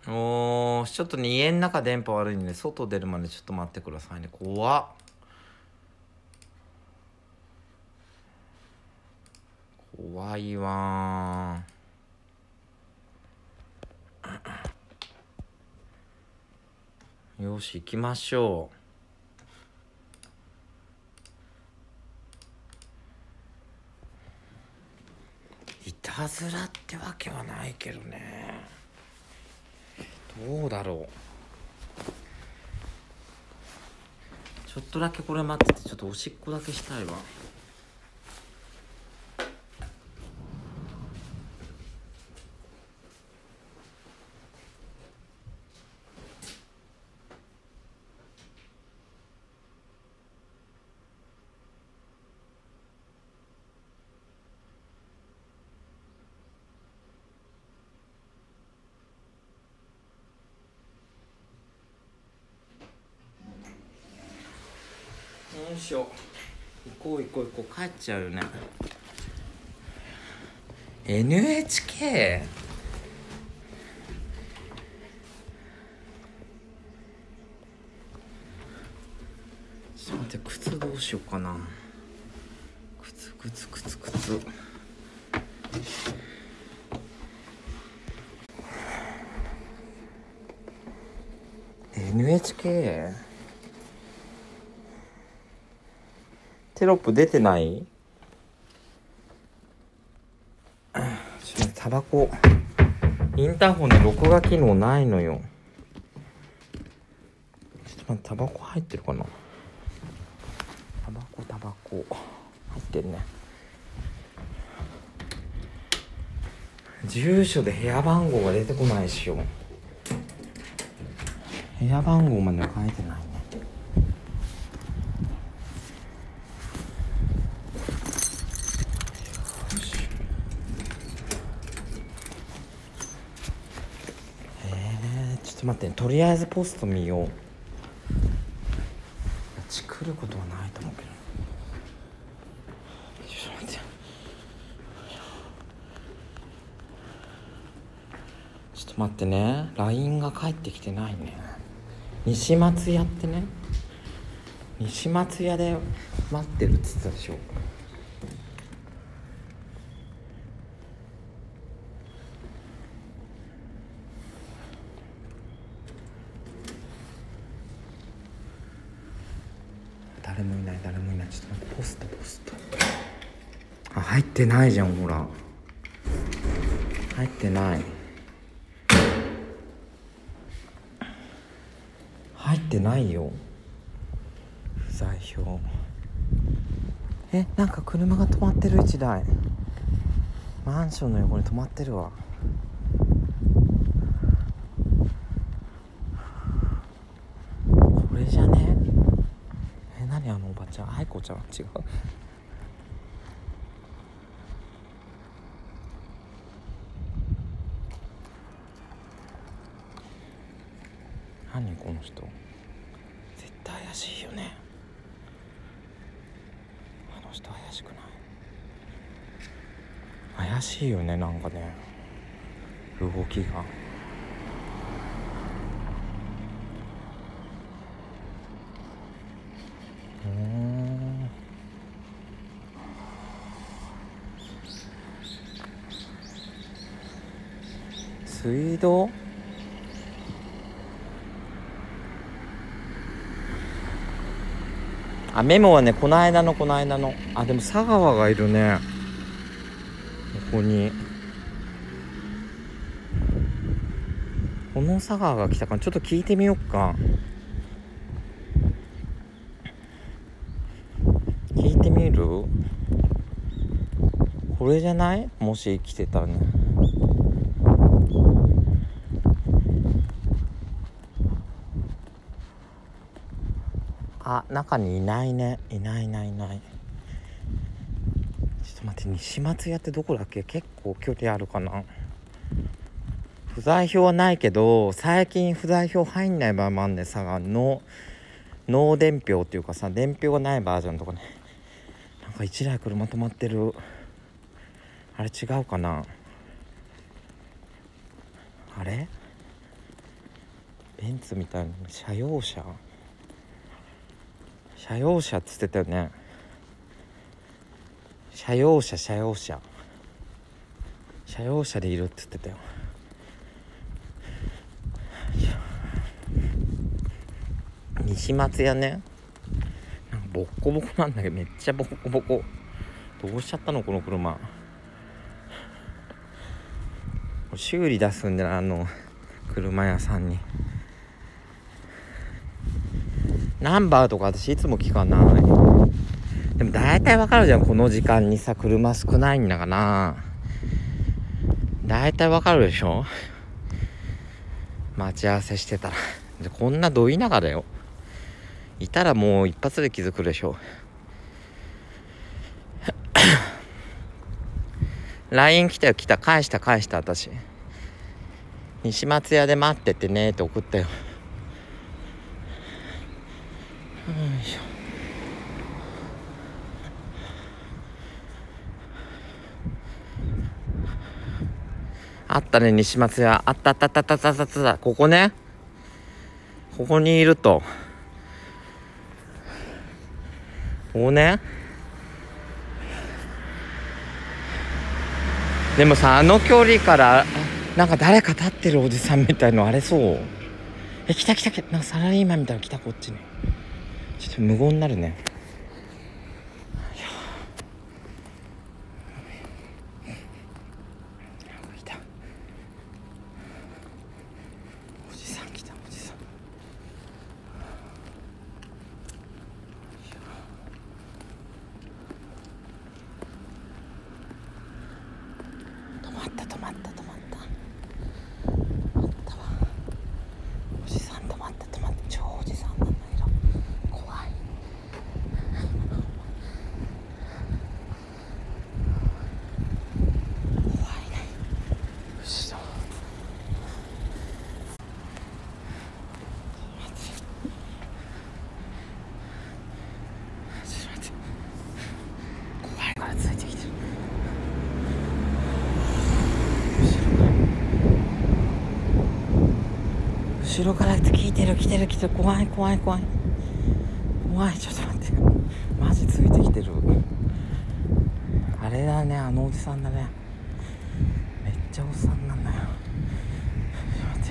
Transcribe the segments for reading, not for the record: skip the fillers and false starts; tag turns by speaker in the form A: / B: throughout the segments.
A: おー、ちょっとね、家の中電波悪いんで、外出るまでちょっと待ってくださいね。怖っ。怖いわー。よし、行きましょう。いたずらってわけはないけどね。どうだろう。ちょっとだけこれ待ってて、ちょっとおしっこだけしたいわ。よいしょ。行こう帰っちゃうよね。 NHK。 ちょっと待って、靴どうしようかな。靴NHK テロップ出てない？ちょっとね、タバコインターホンで録画機能ないのよ。ちょっと待って、タバコ入ってるかな。タバコ入ってるね。住所で部屋番号が出てこないしよ。部屋番号までは書いてないね。ちょっと待って、とりあえずポスト見よう。来ることはないと思うけど。ちょっと待って、ちょっと待ってね。 LINE が返ってきてないね。西松屋ってね、西松屋で待ってるって言ってたでしょ。誰もいない。ちょっと待って、ポスト。あ、入ってないじゃん、ほら。入ってない。入ってないよ、不在票。なんか車が止まってる。1台マンションの横に止まってるわ。これじゃね？何あのおばちゃん、愛子ちゃん？違う。何この人、絶対怪しいよね。あの人怪しくない？怪しいよね、なんかね、動きが。水道？あ、メモはね、この間の。あ、でも佐川がいるね、ここに。この佐川が来たからちょっと聞いてみよっか。聞いてみる？これじゃない？もし来てたらね。あ、中にいないね。いない。ちょっと待って、西松屋ってどこだっけ？結構距離あるかな。不在票はないけど、最近不在票入んない場合もあんね。佐賀の脳伝票っていうかさ、伝票がないバージョンとかね。なんか1台車止まってる。あれ違うかな。あれベンツみたいな車用車っつってたよね。車用車でいるって言ってたよ。西松屋ね、なんかボッコボコなんだけど、めっちゃボコボコ。どうしちゃったのこの車。修理出すんじゃない、車屋さんに。ナンバーとか私いつも聞かない。でも大体わかるじゃん、この時間にさ車少ないんだかな。大体わかるでしょ、待ち合わせしてたら。でこんなど田舎だよ。いたらもう一発で気づくでしょ。LINE 来たよ、返した私。西松屋で待っててねって送ったよ。よいしょ。あったね、西松屋。あった。ここね。ここにいると。ここね。でもさ、あの距離からなんか誰か立ってるおじさんみたいのあれそう。来た。なんかサラリーマンみたいなの来た、こっちに。ちょっと無言になるね。止まった。おじさん止まった。超おじさんなんだけど怖い。ね。後ろ。ちょっと待って。怖いからついてきてる。後ろから来てる。怖い。ちょっと待って。マジついてきてる。あれだね、あのおじさんだね。めっちゃおっさんなんだよ。ちょっと待って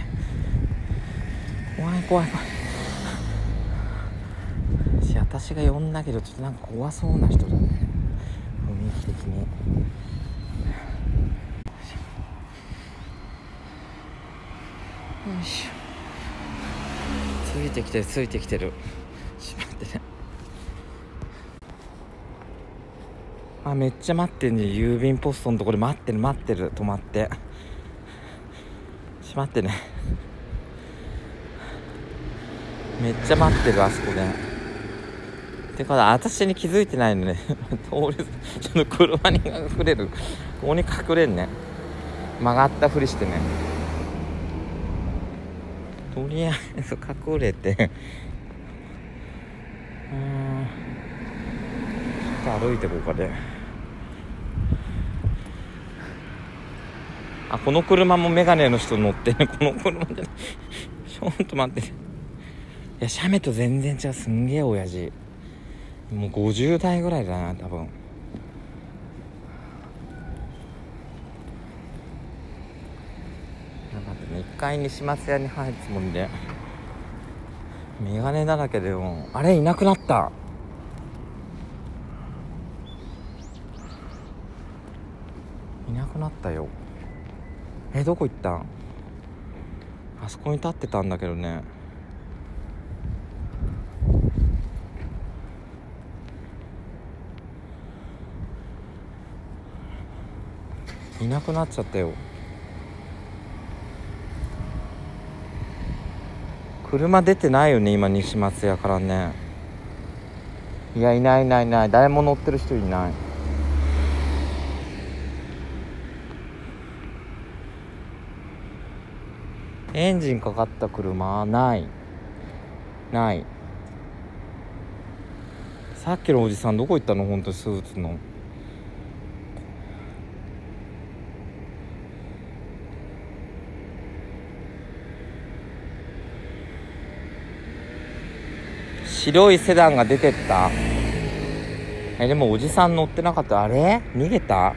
A: 。怖い。私が呼んだけどちょっとなんか怖そうな人だね、雰囲気的に。よいしょ。ついてきてる。しまってね。めっちゃ待ってんね。郵便ポストのところで待ってる。止まってしまってね。めっちゃ待ってる、あそこで。てか私に気づいてないのね。通りちょっと車に隠れる。ここに隠れんね。曲がったふりしてね。とりあえず隠れてちょっと歩いてこうかで。この車もメガネの人乗ってね。この車じゃない。ちょっと待って。いや、シャメと全然違う。すんげえ親父。もう50代ぐらいだな、多分。なんかね、1階に西松屋に入るつもりでメガネだらけでもあれいなくなった。いなくなったよ。どこ行ったん。あそこに立ってたんだけどね。いなくなっちゃったよ。車出てないよね今、西松屋からね。いや、いない。誰も乗ってる人いない。エンジンかかった車ない。さっきのおじさんどこ行ったの。本当にスーツの。 白いセダンが出てった。でもおじさん乗ってなかった。あれ逃げた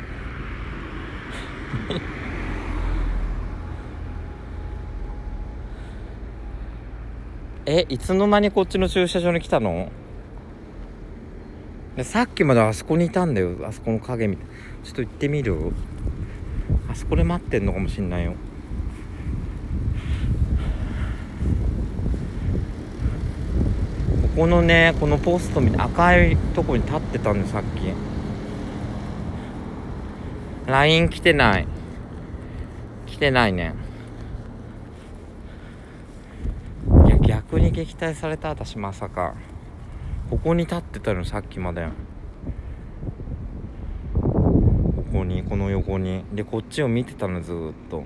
A: いつの間にこっちの駐車場に来たの？でさっきまであそこにいたんだよ。あそこの影みたい。ちょっと行ってみる？あそこで待ってんのかもしんないよ。ここのね、このポストみたいな赤いとこに立ってたんで、さっき LINE 来てないね。いや逆に撃退された。私まさかここに立ってたの、さっきまで。ここに、この横にで、こっちを見てたの、ずーっと。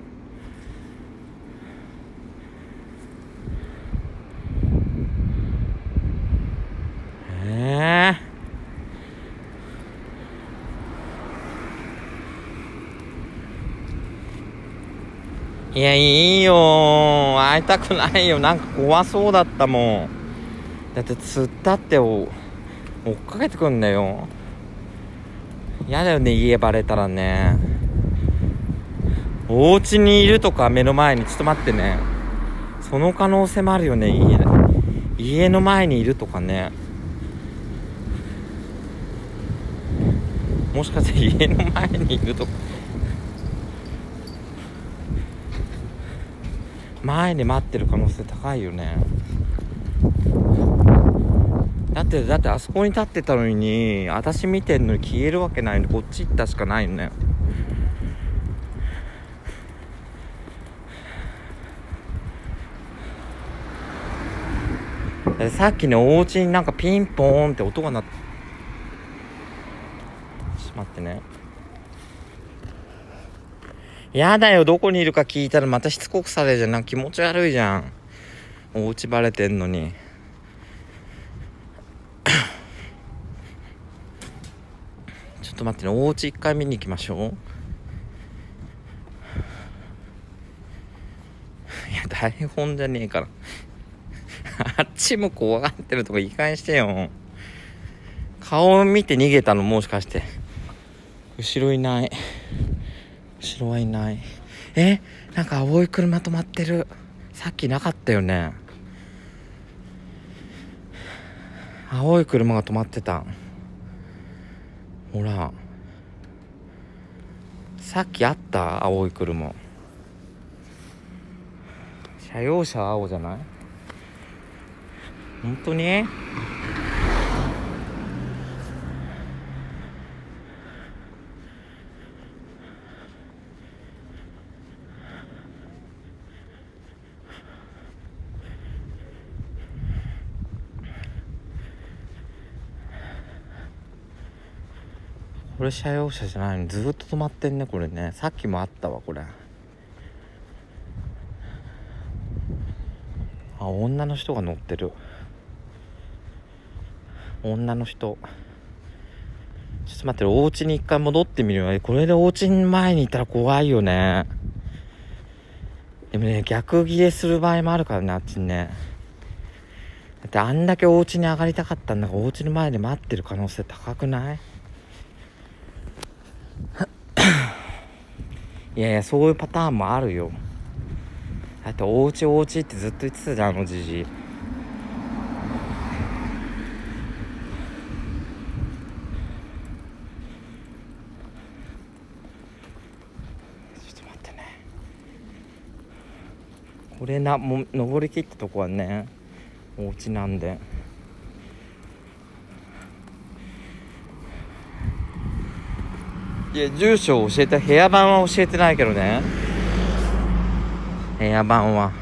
A: いや、いいよ、会いたくないよ。なんか怖そうだったもん。だって釣ったって追っかけてくんだよ。やだよね、家バレたらね。お家にいるとか、目の前に。ちょっと待ってね、その可能性もあるよね。家の前にいるとかね。もしかして家の前にいるとか、前で待ってる可能性高いよね。だってあそこに立ってたのに、私見てんのに消えるわけないの。こっち行ったしかないよね。さっきね、お家になんかピンポーンって音が鳴って、ちょっと待ってね。やだよ、どこにいるか聞いたらまたしつこくされるじゃん。なんか気持ち悪いじゃん、お家バレてんのに。ちょっと待ってね、お家一回見に行きましょう。いや、台本じゃねえからあっちも怖がってるとこ言い返してよ。顔を見て逃げたの、もしかして。後ろいない、後ろはいない。なんか青い車止まってる。さっきなかったよね、青い車が止まってた。ほら、さっきあった青い車。車用車は青じゃない？本当に？これ車用車じゃないの？ずっと止まってんね、これね。さっきもあったわ、これ。あ、女の人が乗ってる。女の人。ちょっと待って、お家に一回戻ってみるよ。これでお家の前にいたら怖いよね。でもね、逆ギレする場合もあるからね、あっちにね。だってあんだけお家に上がりたかったんだから、お家の前で待ってる可能性高くない？いやいや、そういうパターンもあるよ。だってお家ってずっと言ってたじゃん、あのじじい。ちょっと待ってね。これもう登り切ったとこはね、お家なんで。いや、住所を教えて、部屋番は教えてないけどね。部屋番は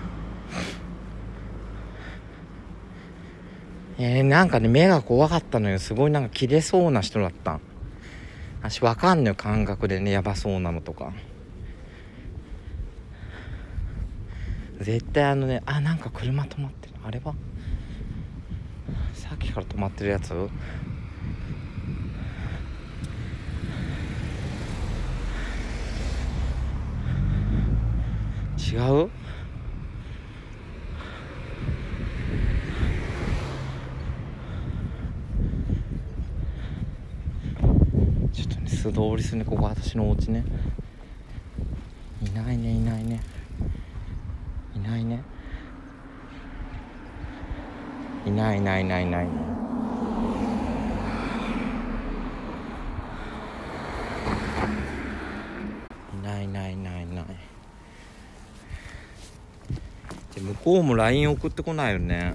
A: なんかね、目が怖かったのよ。すごいなんか切れそうな人だった。私わかんのよ、感覚でね、やばそうなのとか。絶対なんか車止まってる。あれはさっきから止まってるやつ？違う？ 素通りするね。ここ私のお家ね。いないね、いないね、いないね、いないいないいないいないいないいないいないいない。で向こうも LINE 送ってこないよね。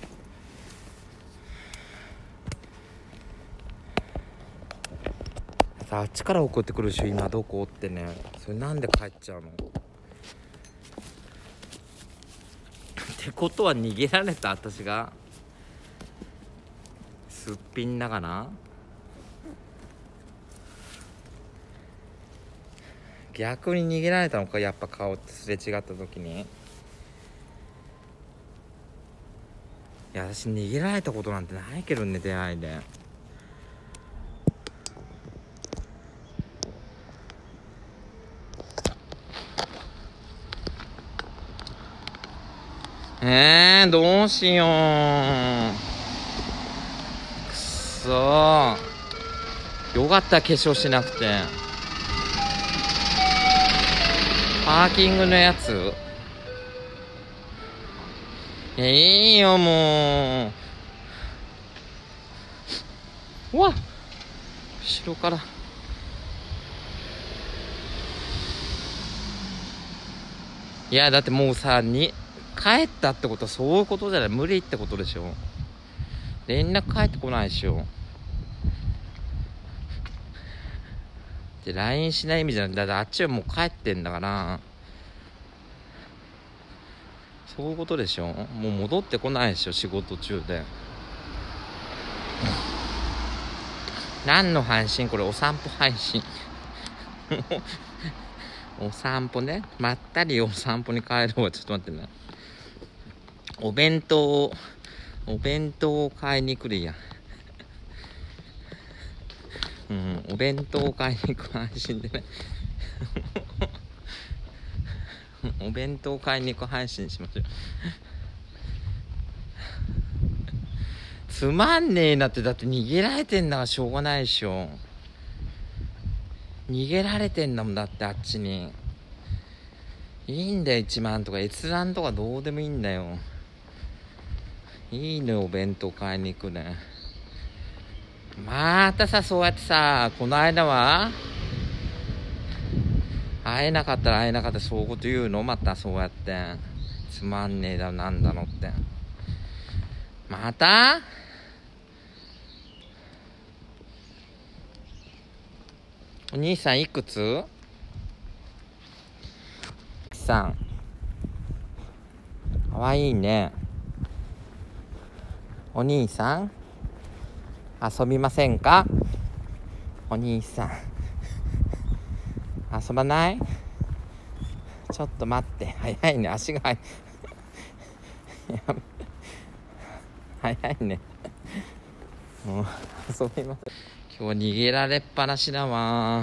A: あっちから送ってくるし、今どこってね。それなんで帰っちゃうのってことは逃げられた私がすっぴんだかな。逆に逃げられたのか、やっぱ顔ってすれ違った時に。いや私逃げられたことなんてないけどね、出会いで。どうしよう。くそー。よかった化粧しなくて。パーキングのやつ。いいよもう。うわっ、後ろから。いやだってもうさに帰ったってことはそういうことじゃない。無理ってことでしょ。連絡返ってこないでしょ。で LINE しない意味じゃない。だってあっちはもう帰ってんだから、そういうことでしょ。もう戻ってこないでしょ、仕事中で。何の配信これ、お散歩配信お散歩ね、まったりお散歩に帰るわ。ちょっと待ってね。お弁当を買いに来るやんお弁当を買いに行く配信でねお弁当を買いに行く配信しましょうつまんねえなって。だって逃げられてんだからしょうがないでしょ。逃げられてんだもん。だってあっちにいいんだよ。1万とか閲覧とかどうでもいいんだよ。いいのよ、お弁当買いに行くね。またさ、そうやってさ、この間は会えなかったら会えなかったらそういうこと言うの。またそうやってつまんねえだなんだのってまた。お兄さんいくつさん。かわいいね。お兄さん遊びませんか。お兄さん遊ばない。ちょっと待って、早いね、足が早いねもう遊びません。今日逃げられっぱなしだわ。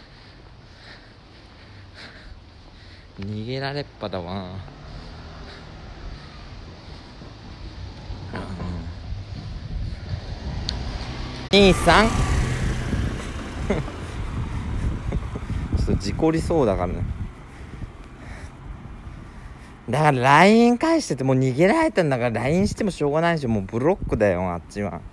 A: 逃げられっぱだわ。兄さんちょっと事故りそうだからね。だから LINE 返しててもう逃げられたんだから LINE してもしょうがないし、もうブロックだよあっちは。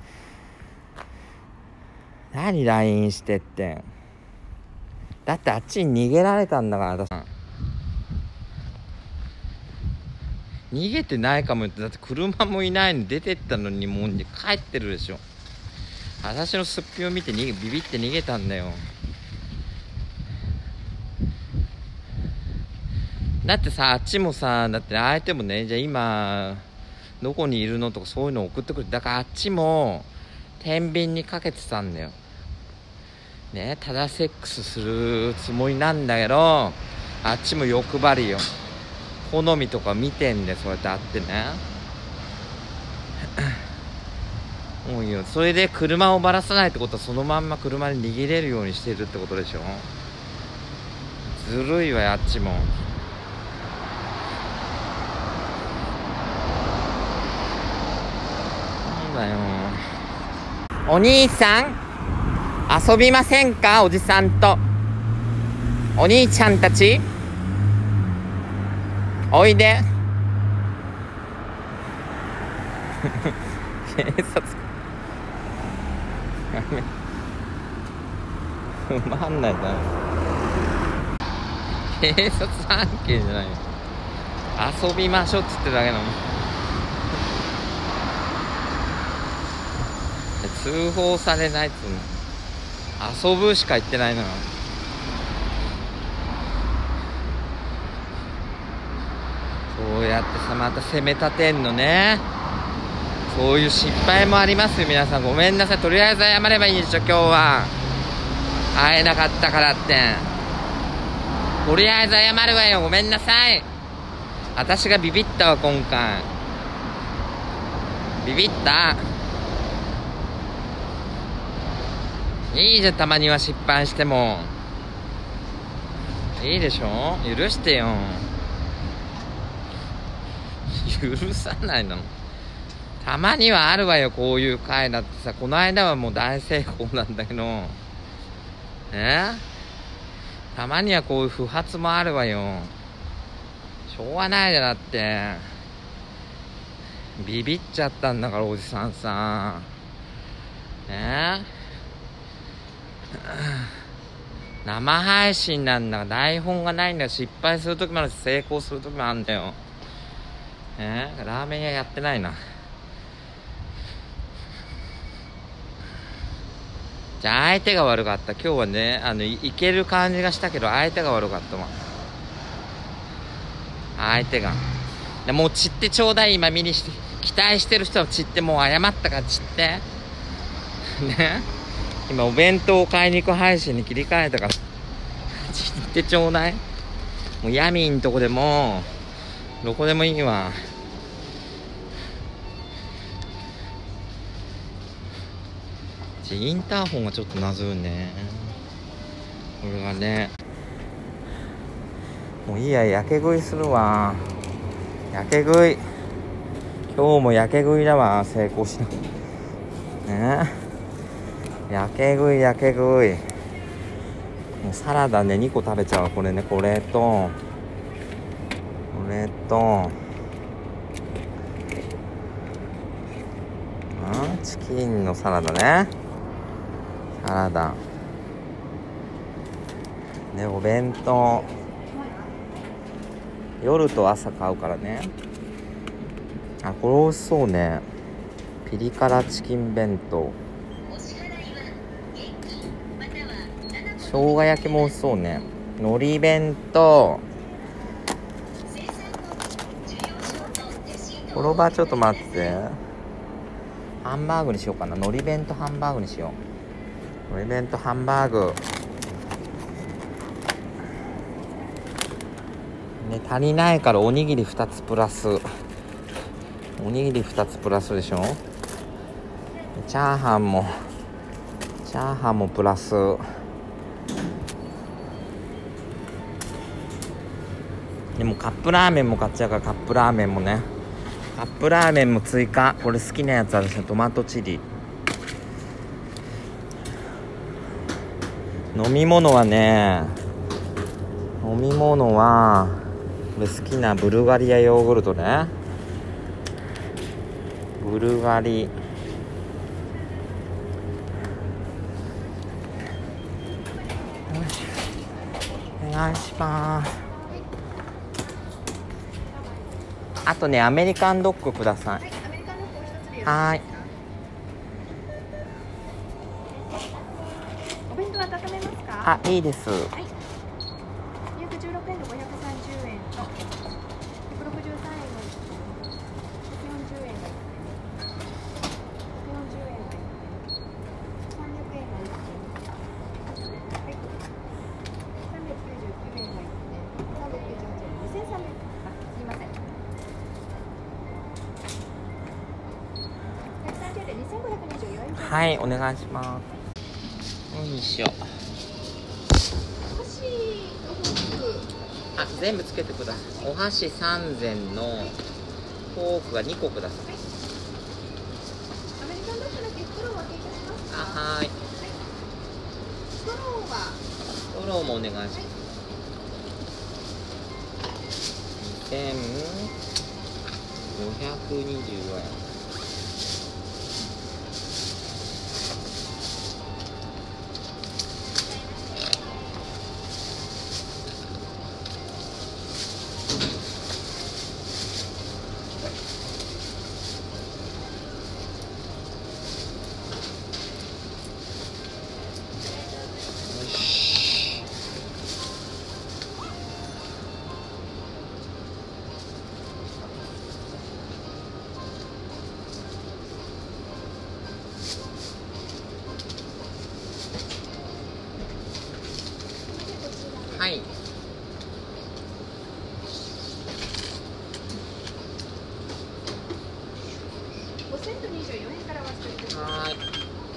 A: 何 LINE してって。だってあっちに逃げられたんだから。逃げてないかもって。だって車もいないのに出てったのにもう帰ってるでしょ。私のすっぴんを見てビビって逃げたんだよ。だってさ、あっちもさ、だって相手もね、じゃあ今どこにいるのとかそういうのを送ってくる。だからあっちも天秤にかけてたんだよね。ただセックスするつもりなんだけど、あっちも欲張りよ。好みとか見てんで、そうやってあってねもういいよ。それで車をばらさないってことはそのまんま車に逃げれるようにしてるってことでしょ。ずるいわよあっちも。なんだよ。お兄さん遊びませんか、おじさんとお兄ちゃんたち。おいで。警察やめ埋まんないだろ。警察案件じゃないよ、遊びましょうっつってるだけなの。通報されないっつうの。遊ぶしか言ってないのよ。そうやってさ、また責め立てんのね。そういう失敗もありますよ。皆さんごめんなさい。とりあえず謝ればいいでしょ。今日は会えなかったからって。とりあえず謝るわよ。ごめんなさい。私がビビったわ、今回。ビビった。いいじゃん、たまには失敗しても。いいでしょ、許してよ。許さないの。たまにはあるわよ、こういう回だってさ。この間はもう大成功なんだけど、たまにはこういう不発もあるわよ。しょうがないじゃん。だってビビっちゃったんだから、おじさんさ。生配信なんだから台本がないんだよ。失敗する時もあるし、成功する時もあるんだよ。ラーメン屋やってないな。じゃあ相手が悪かった。今日はね、いける感じがしたけど相手が悪かったわ。相手がでもう散ってちょうだい。今見にして期待してる人は散って、もう謝ったから散ってね。今お弁当を買いに行く配信に切り替えたから散ってちょうだい。もうヤミんとこでもどこでもいいわ。インターホンがちょっと謎よね、これがね。もういいや、やけ食いするわ。やけ食い、今日もやけ食いだわ。成功しなやけ食い、やけ食い。もうサラダね2個食べちゃうわ。これね、これとチキンのサラダね。サラダね、お弁当夜と朝買うからね。これ美味しそうね。ピリ辛チキン弁当、生姜焼きも美味しそうね。海苔弁当。この場ちょっと待って、ハンバーグにしようかな。海苔弁とハンバーグにしよう。海苔弁とハンバーグね。足りないからおにぎり2つプラス。おにぎり2つプラスでしょ。チャーハンもプラス。でもカップラーメンも買っちゃうから、カップラーメンもね。カップラーメンも追加。これ好きなやつあるし、トマトチリ。飲み物はこれ好きなブルガリアヨーグルトね。ブルガリお願いします。あとね、アメリカンドッグください。はい。
B: お弁当温めますか？
A: いいです。
B: はい。216円の530円と163円の140円が140円が300円が1点、はい、399円が1点、398円、2300円、すいません。130円で2524円。
A: はい、お願いします。よいしょ。全部つけてください。お箸3膳のフォークが2個ください。
B: アメリカンドッグだけ袋をお分けいたしますか？
A: はい。 ストローもお願いします。2525円。はい。
B: 5,024円からお預かりいたします。
A: はい。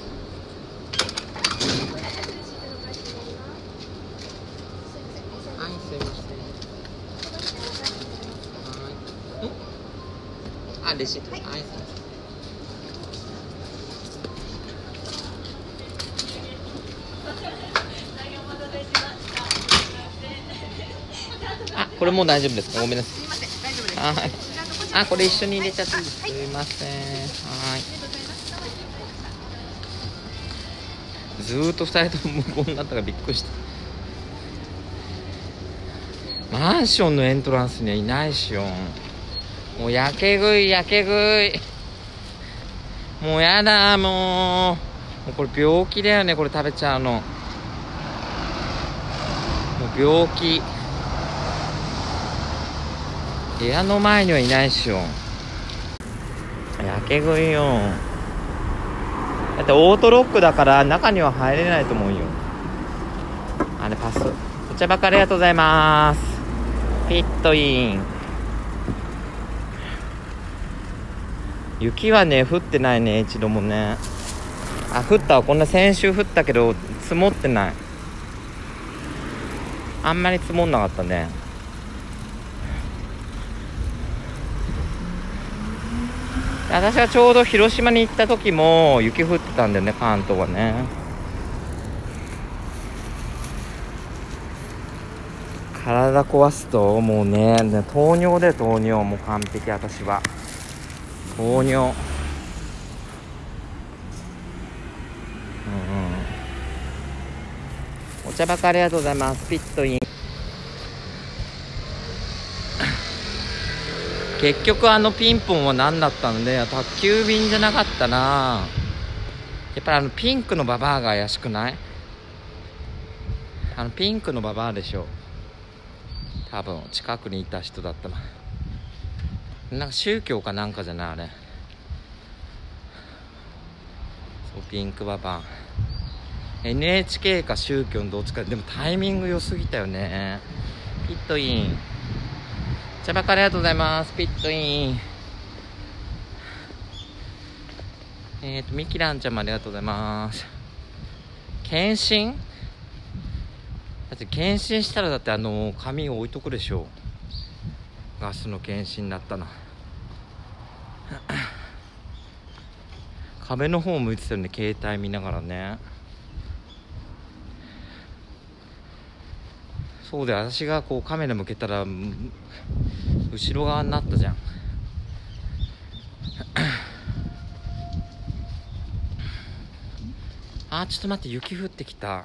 A: はい、すいません。はい。あ、レシート。はい、すいません。あ、これもう大丈夫ですか？ごめんなさい。
B: すみません、大丈夫です。
A: はい。あ、これ一緒に入れちゃっていいです。
B: はい、
A: すいません。はい。ずーっと二人とも無言になったからびっくりした。マンションのエントランスにはいないしよ。もうやけ食い。もうやだ、もうこれ病気だよね、これ食べちゃうの。もう病気。部屋の前にはいないしよ。やけ食いよ。だってオートロックだから中には入れないと思うよ。あれパス。お茶ばかりありがとうございます。ピットイン。雪はね降ってないね、一度もね。あ、降ったわ。こんな先週降ったけど積もってない。あんまり積もんなかったね。私がちょうど広島に行った時も雪降ってたんだよね、関東はね。体壊すともうね、糖尿で糖尿もう完璧。私は糖尿。お茶ばかりありがとうございます。ピットイン。結局ピンポンは何だったので、宅急便じゃなかったな。やっぱりピンクのババアが怪しくない？ピンクのババアでしょ、多分。近くにいた人だったらなんか宗教かなんかじゃない、あれ。そう、ピンクババア。NHK か宗教のどっちか。でもタイミング良すぎたよね。ピットイン。茶ばかりありがとうございます。ピットイン。ミキランちゃんもありがとうございます。検診？だって検診したらだって紙を置いとくでしょ、ガスの検診だったな。壁の方向いてたよね、携帯見ながらね。そうで、私がこうカメラ向けたら後ろ側になったじゃん。あ、ちょっと待って、雪降ってきた。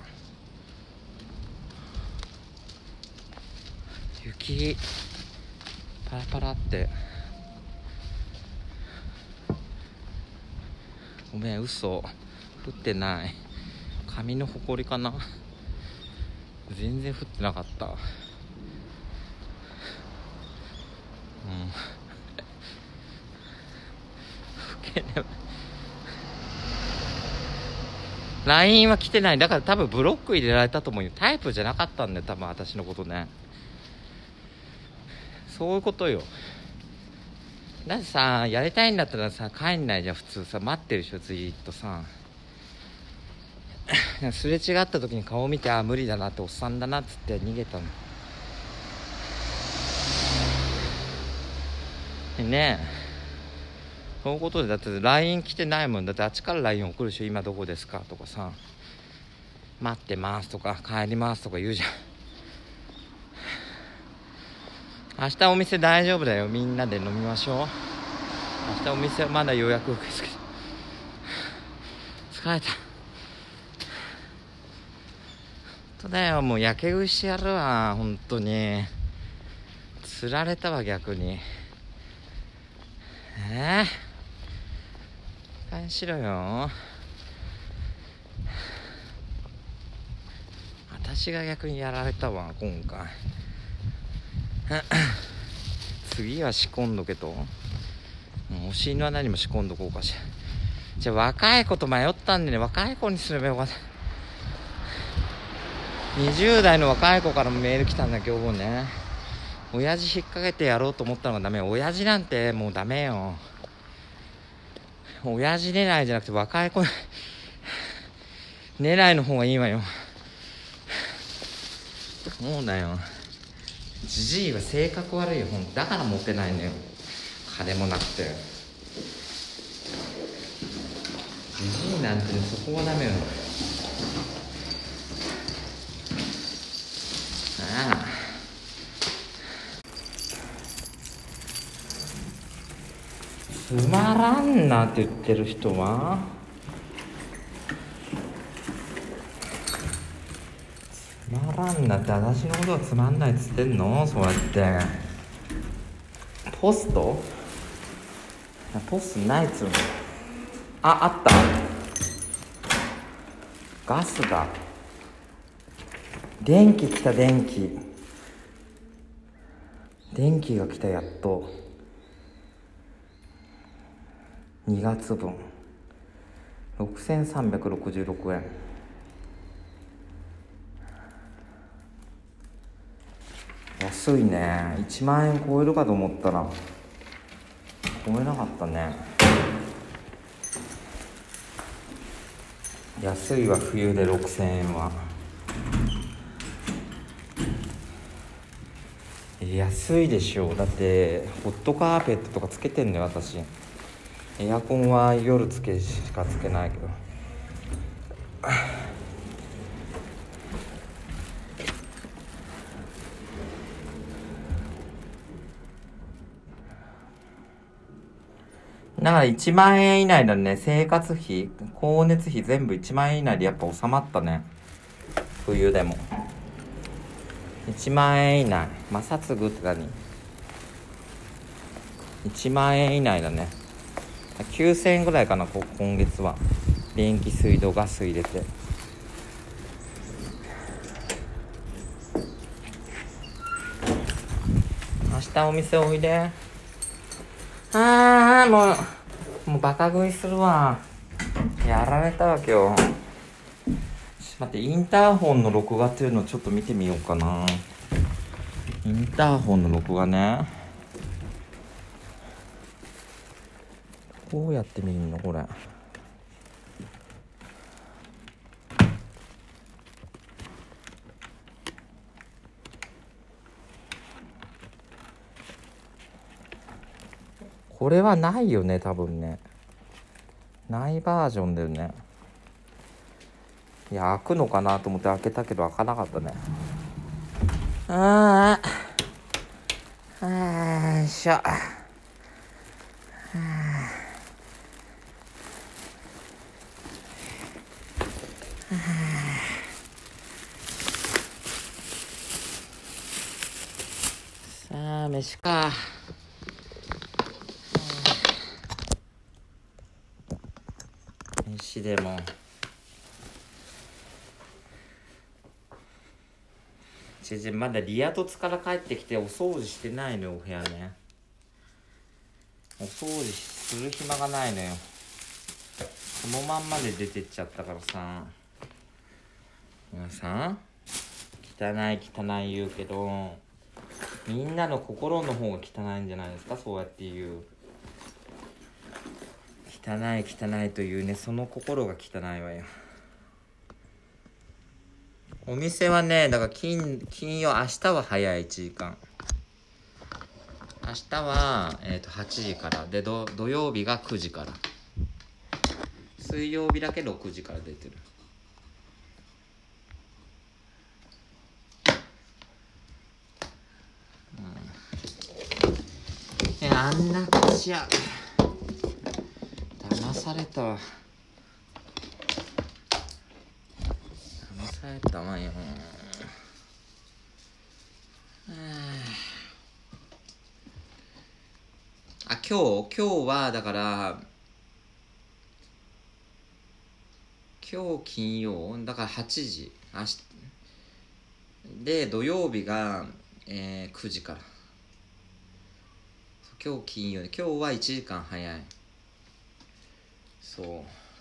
A: 雪パラパラって。ごめん、嘘、降ってない。紙のほこりかな。全然降ってなかった。LINE は来てない。だから多分ブロック入れられたと思うよ。タイプじゃなかったんだよ、多分私のことね。そういうことよ。だってさ、やりたいんだったらさ、帰んないじゃん、普通さ。待ってるでしょ、ずーっとさ。すれ違った時に顔見て、あ、無理だなって、おっさんだなっつって逃げたのね。え、そういうことで、だって LINE 来てないもん。だってあっちから LINE 送るでしょ、今どこですかとかさ。 待ってますとか帰りますとか言うじゃん。明日お店大丈夫だよ、みんなで飲みましょう。明日お店はまだ予約受け付け。疲れた。本当だよ、もうやけ食いしてやるわ、本当に。釣られたわ、逆に。返しろよ。私が逆にやられたわ、今回。次は仕込んどけと。お尻の穴にも仕込んどこうかしら。じゃあ若い子と迷ったんでね、若い子にすればよかった。20代の若い子からもメール来たんだ今日ね。親父引っ掛けてやろうと思ったのがダメ。親父なんてもうダメよ。親父狙いじゃなくて若い子狙いの方がいいわよ。そうだよ、じじいは性格悪いよ、ほんと。だからモテないのよ、金もなくて。じじいなんてそこはダメよ。ああ、つまらんなって言ってる人はつまらんなって、私のことはつまんないっつってんの。そうやってポストないっつうの。あった、ガスだ。電気来た、電気が来た、やっと。2月分6366円。安いね。1万円超えるかと思ったら超えなかったね。安いわ、冬で6000円は。安いでしょ。だってホットカーペットとかつけてんのよ私。エアコンは夜しかつけないけど。だから1万円以内だね。生活費、光熱費全部1万円以内でやっぱ収まったね。冬でも1万円以内。摩擦具って何？1万円以内だね。9000円ぐらいかな、今月は。電気、水道、ガス入れて。明日お店おいで。もうバカ食いするわ。やられたわけよ。待って、インターホンの録画っていうのをちょっと見てみようかな。インターホンの録画ね。どうやって見るのこれ。これはないよね、多分ね。ないバージョンだよね。いや、開くのかなと思って開けたけど開かなかったね。よいしょ。さあ飯か。飯でもまだリア凸から帰ってきてお掃除してないのよ、お部屋ね。お掃除する暇がないのよ。そのまんまで出てっちゃったからさ。皆さん汚い言うけど、みんなの心の方が汚いんじゃないですか。そうやって言う。汚いというね、その心が汚いわよ。お店はね、だから金曜、明日は早い、1時間。明日は、8時からで、土曜日が9時から。水曜日だけ6時から出てる。 あんな口や騙されたわ。騙されたわよ。あ、今日はだから今日金曜だから8時明日で、土曜日が、9時から。今日金曜で、今日は1時間早い。そう、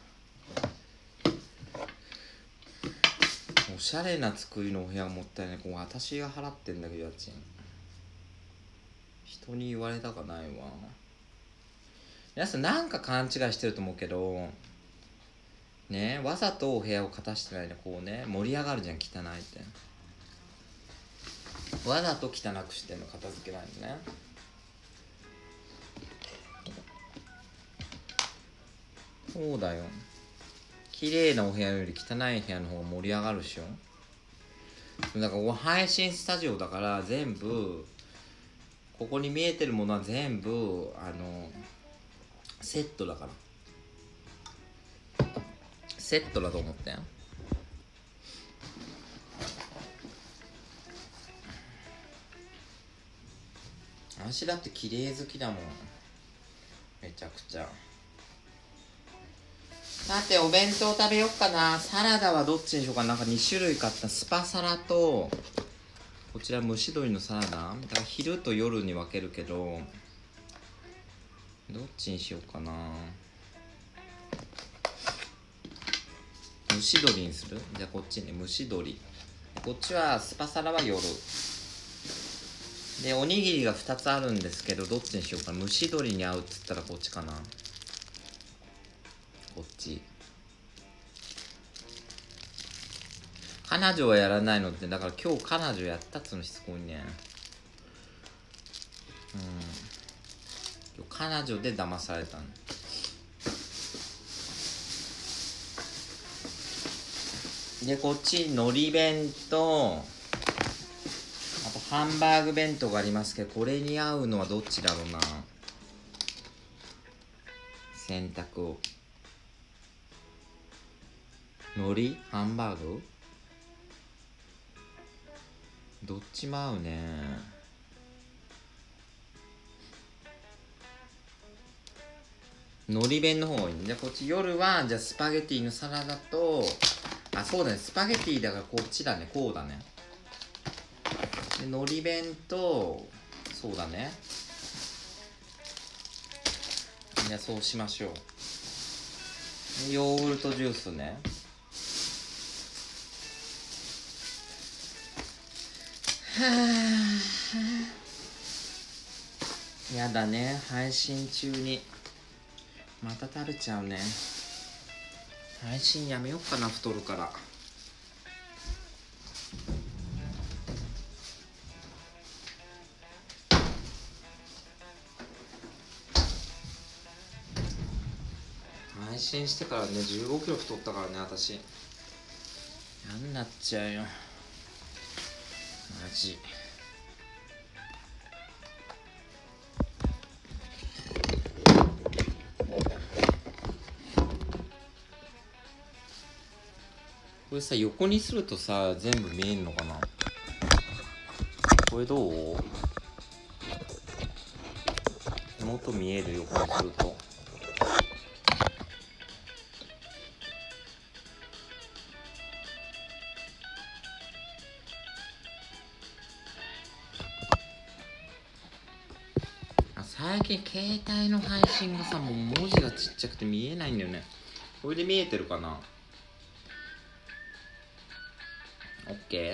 A: おしゃれな作りのお部屋もったいない。こう私が払ってんだけど、家賃人に言われたかないわ。皆さんなんか勘違いしてると思うけどね、わざとお部屋を片してないでこうね、盛り上がるじゃん、汚いって。わざと汚くしてんの、片付けないのね。そうだよ、綺麗なお部屋より汚い部屋の方が盛り上がるでしょ。だからここ配信スタジオだから全部ここに見えてるものは全部セットだから、セットだと思ったよ。私だって綺麗好きだもん、めちゃくちゃ。さてお弁当食べよっかな。サラダはどっちにしようかな。なんか2種類買った。スパサラとこちら蒸し鶏のサラダだから昼と夜に分けるけど、どっちにしようかな。蒸し鶏にする。じゃあこっちね、蒸し鶏。こっちはスパサラは夜で、おにぎりが2つあるんですけど、どっちにしようかな。蒸し鶏に合うっつったらこっちかな。こっち。彼女はやらないのって、だから今日彼女やったっつうのしつこいね。今日彼女で騙されたの。でこっち海苔弁とあとハンバーグ弁当がありますけど、これに合うのはどっちだろうな。選択を。海苔ハンバーグどっちも合うね。海苔弁の方がいいね。じゃあこっち夜はじゃあスパゲティのサラダと、あ、そうだね、スパゲティだからこっちだね、こうだね。で海苔弁と、そうだね。じゃあそうしましょう。でヨーグルトジュースね。やだね、配信中にまた食べちゃうね。配信やめよっかな、太るから。配信してからね、15キロ太ったからね、私。嫌になっちゃうよ、マジ。これさ、横にするとさ、全部見えんのかな。これどう？元見える、横にすると。最近携帯の配信がさ、もう文字がちっちゃくて見えないんだよね。これで見えてるかな。オッケ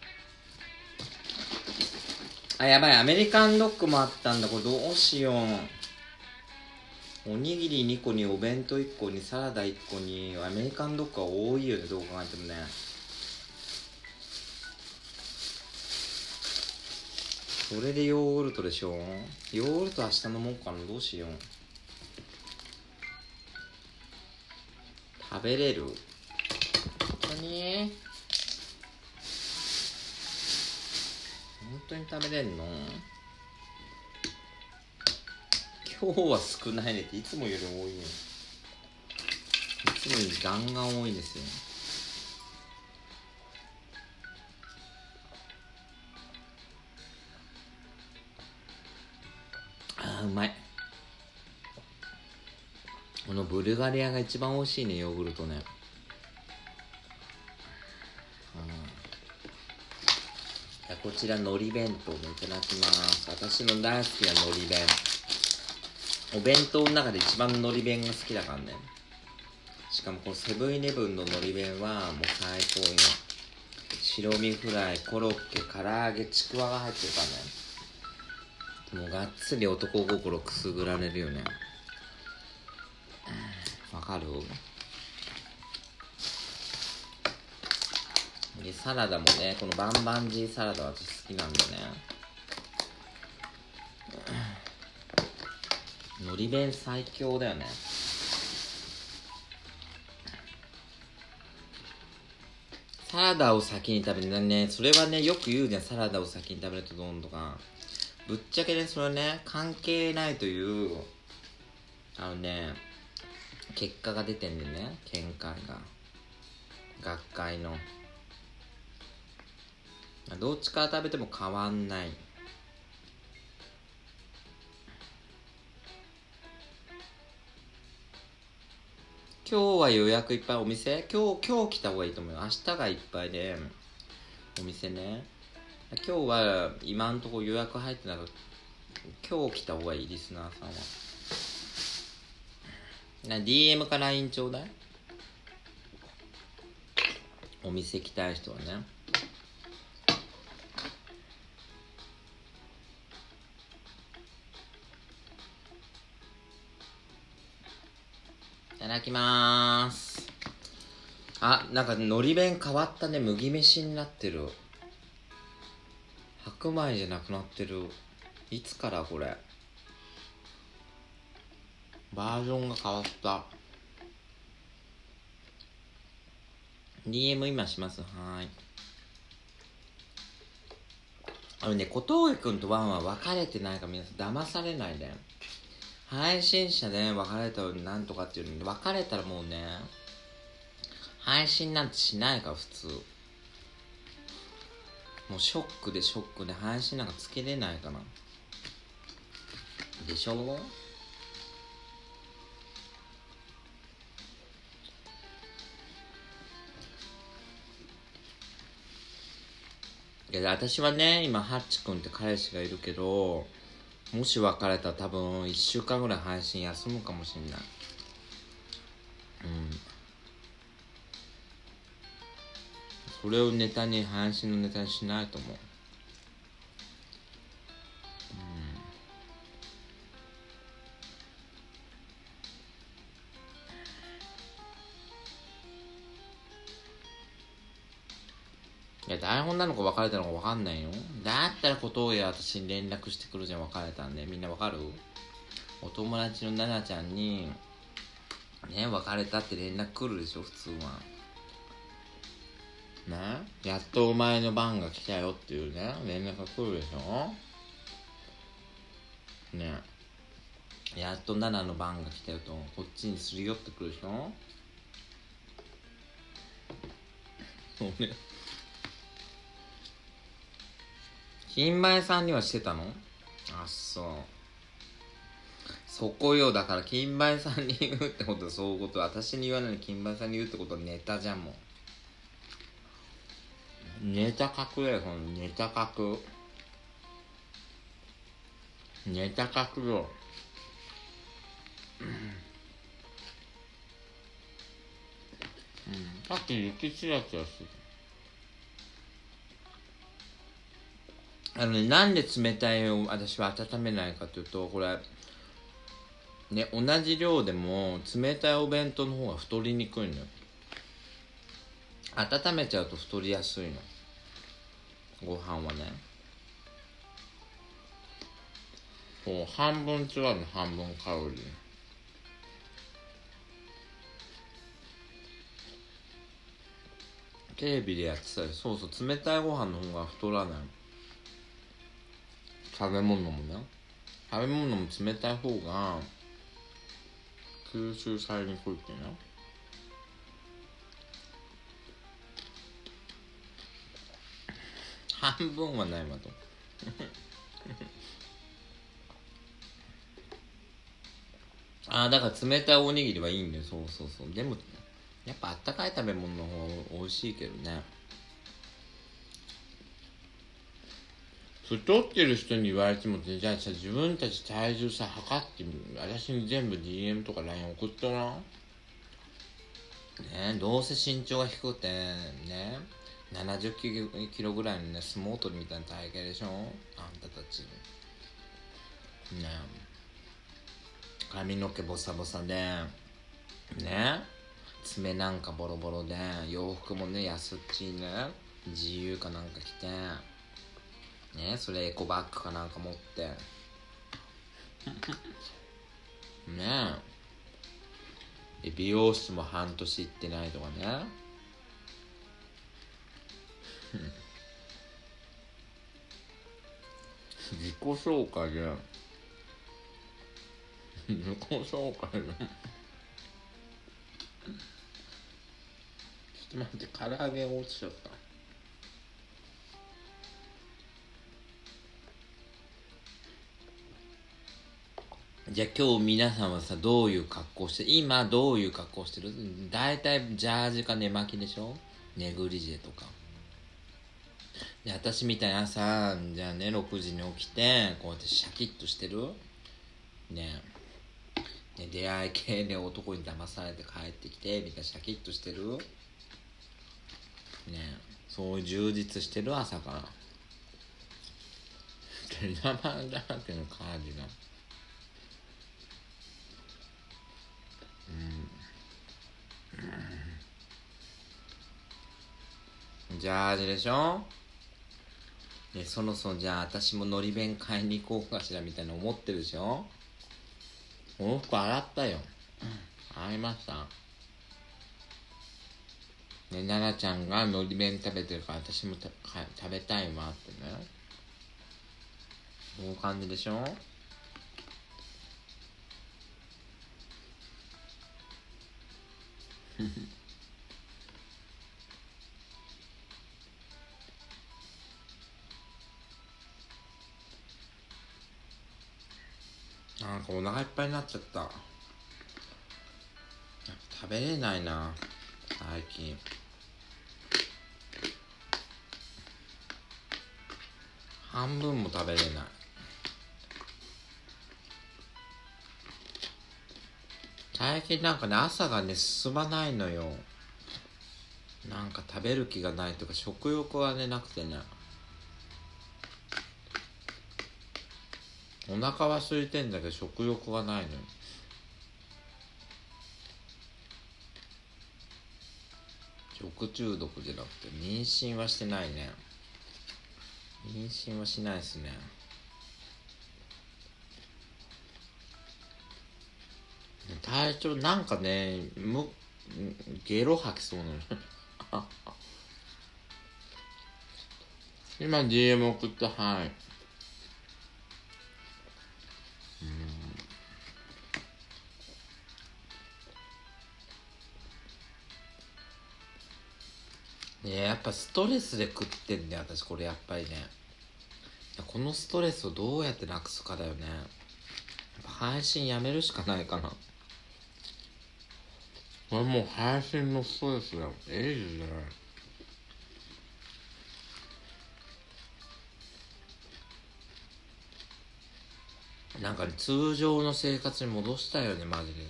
A: ー。あ、やばい、アメリカンドッグもあったんだ。これどうしよう。おにぎり2個にお弁当1個にサラダ1個にアメリカンドッグは多いよね、どう考えてもね。それでヨーグルトでしょ。ヨーグルト明日飲もうかな。どうしよう。食べれる？本当に？本当に食べれんの？ 今日は少ないねっていつもより多いね。いつもよりガンガン多いですよ。あーうまい。このブルガリアが一番美味しいね、ヨーグルトね。じゃこちら海苔弁当もいただきます。私の大好きな海苔弁。お弁当の中で一番海苔弁が好きだからね。しかもこのセブンイレブンの海苔弁はもう最高よ。白身フライ、コロッケ、唐揚げ、ちくわが入ってるからね。もうがっつり男心くすぐられるよね。わかる？でサラダもね、このバンバンジーサラダ私好きなんだね。海苔弁最強だよね。サラダを先に食べるね。それはね、よく言うじゃん。サラダを先に食べるとどんとか。ぶっちゃけね、それはね、関係ないという結果が出てんでね。見解が、学会のどっちから食べても変わんない。今日は予約いっぱい。お店今日来た方がいいと思うよ。明日がいっぱいでお店ね。今日は今んとこ予約入ってなかった。今日来た方がいい。リスナーさんはDM か LINE ちょうだい。お店来たい人はね。いただきまーす。あ、なんか海苔弁変わったね。麦飯になってる。白米じゃなくなってる。いつからこれ。バージョンが変わった。DM 今します。はーい。小峠くんとワンは別れてないから皆さん騙されないで。配信者で別れたのになんとかっていうのに、別れたらもうね、配信なんてしないから普通。もうショックで配信なんかつけれないかな。でしょ？いや、私はね、今ハッチ君って彼氏がいるけど、もし別れたら多分1週間ぐらい配信休むかもしれない。それをネタに、配信のネタにしないと思う。いや、台本なのか別れたのか分かんないよ。だったら小峠は私に連絡してくるじゃん。別れたんで。みんな分かる？お友達の奈々ちゃんにね、別れたって連絡来るでしょ普通はね。やっとお前の番が来たよっていうね、連絡が来るでしょね。やっと奈々の番が来たよとこっちにすり寄ってくるでしょ。そうね。金前さんにはしてたの？あ、そう。そこよ。だから金梅さんに言うってことはそういうこと。私に言わないで金梅さんに言うってことはネタじゃん。もうネタ書くよ。ネタ書く。ネタ書くよ。さっき雪ちらちらしてた。なんで冷たいを私は温めないかというと、これね、同じ量でも冷たいお弁当の方が太りにくいのよ。温めちゃうと太りやすいの、ご飯はね。こう半分違うの、半分カロリー。テレビでやってたり、そうそう、冷たいご飯の方が太らない。食べ物もね。 食べ物も冷たい方が吸収されにくいっていうの。半分はないわとだから冷たいおにぎりはいいんだよ。そうそうそう。でもやっぱあったかい食べ物の方が美味しいけどね。太ってる人に言われても、じゃあさ、自分たち体重さ測ってみる。私に全部 DM とか LINE 送ったな。ね、どうせ身長が低くてね、70キロぐらいのね、相撲取りみたいな体型でしょ、あんたたちね。髪の毛ボサボサでね、爪なんかボロボロで、洋服もね安っちいね、自由かなんか着てね、それエコバッグかなんか持ってねえ、美容室も半年行ってないとかね自己紹介で自己紹介でちょっと待って、唐揚げ落ちちゃった。じゃあ今日皆さんはさ、どういう格好して、今どういう格好してる？だいたいジャージか寝巻きでしょ、ネグリジェとかで。私みたいな朝じゃあね、6時に起きてこうやってシャキッとしてるねえ、出会い系で男に騙されて帰ってきてみたいなシャキッとしてるねえ、そういう充実してる朝から手玉だらけのカーディガン。ジャージでしょ。ね、そろそろじゃあ私ものり弁買いに行こうかしらみたいな思ってるでしょ。お服洗ったよ。洗いました。ね、奈々ちゃんがのり弁食べてるから私も食べたいわってね。そういう感じでしょ。なんかお腹いっぱいになっちゃった。食べれないな最近。半分も食べれない。最近なんかね、朝がね進まないのよ。なんか食べる気がないとか食欲がねなくてね、お腹は空いてんだけど食欲がないのよ。食中毒じゃなくて、妊娠はしてないね。妊娠はしないですね。体調なんかね、ゲロ吐きそうなの今 DM 送って、はい。ね、やっぱストレスで食ってんだよ私これ。やっぱりね、このストレスをどうやってなくすかだよね。やっぱ配信やめるしかないかな。これもう配信のストレスだよ。エイジじゃない。なんか、ね、通常の生活に戻したいよねマジでね。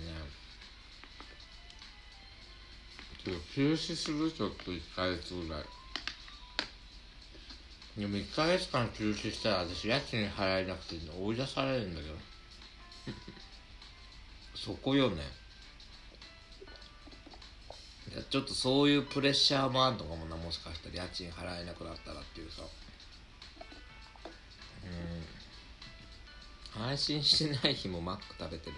A: 休止する、ちょっと1ヶ月ぐらい。でも1ヶ月間休止したら私家賃払えなくて追い出されるんだけどそこよね。ちょっとそういうプレッシャーもあるのかもな、もしかしたら家賃払えなくなったらっていうさ。配信してない日もマック食べてる。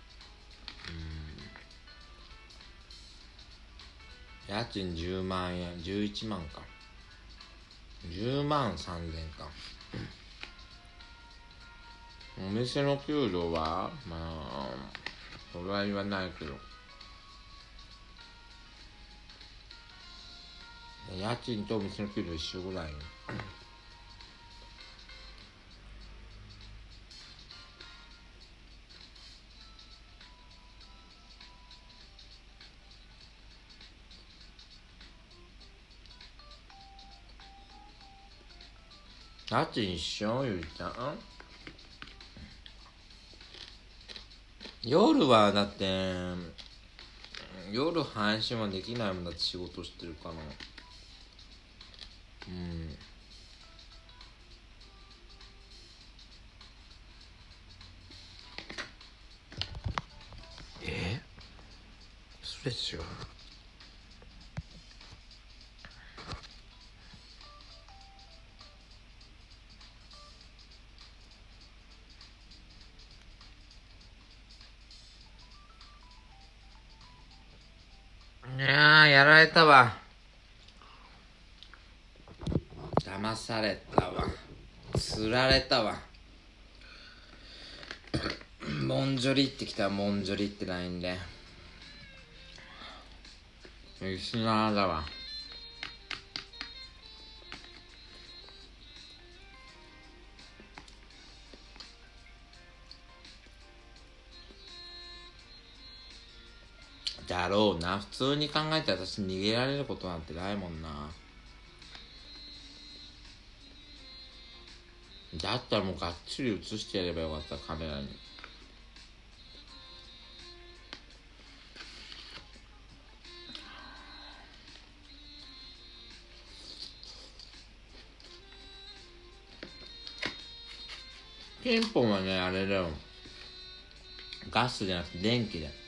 A: 家賃10万円、11万か、10万3000か。 お店の給料はまあそれは言わないけど、家賃とお店の給料一緒ぐらいよ。家賃一緒ゆうちゃん。夜はだって夜配信はできないもんだって、仕事してるから。うん。それ違う。いややられたわ。騙されたわ。釣られたわ。モンジョリってきたらモンジョリってLINEで。リスナーだわ。だろうな。普通に考えて私逃げられることなんてないもんな。だったらもうがっつり映してやればよかった、カメラに。ピンポンはね、あれだよ。ガスじゃなくて電気だよ。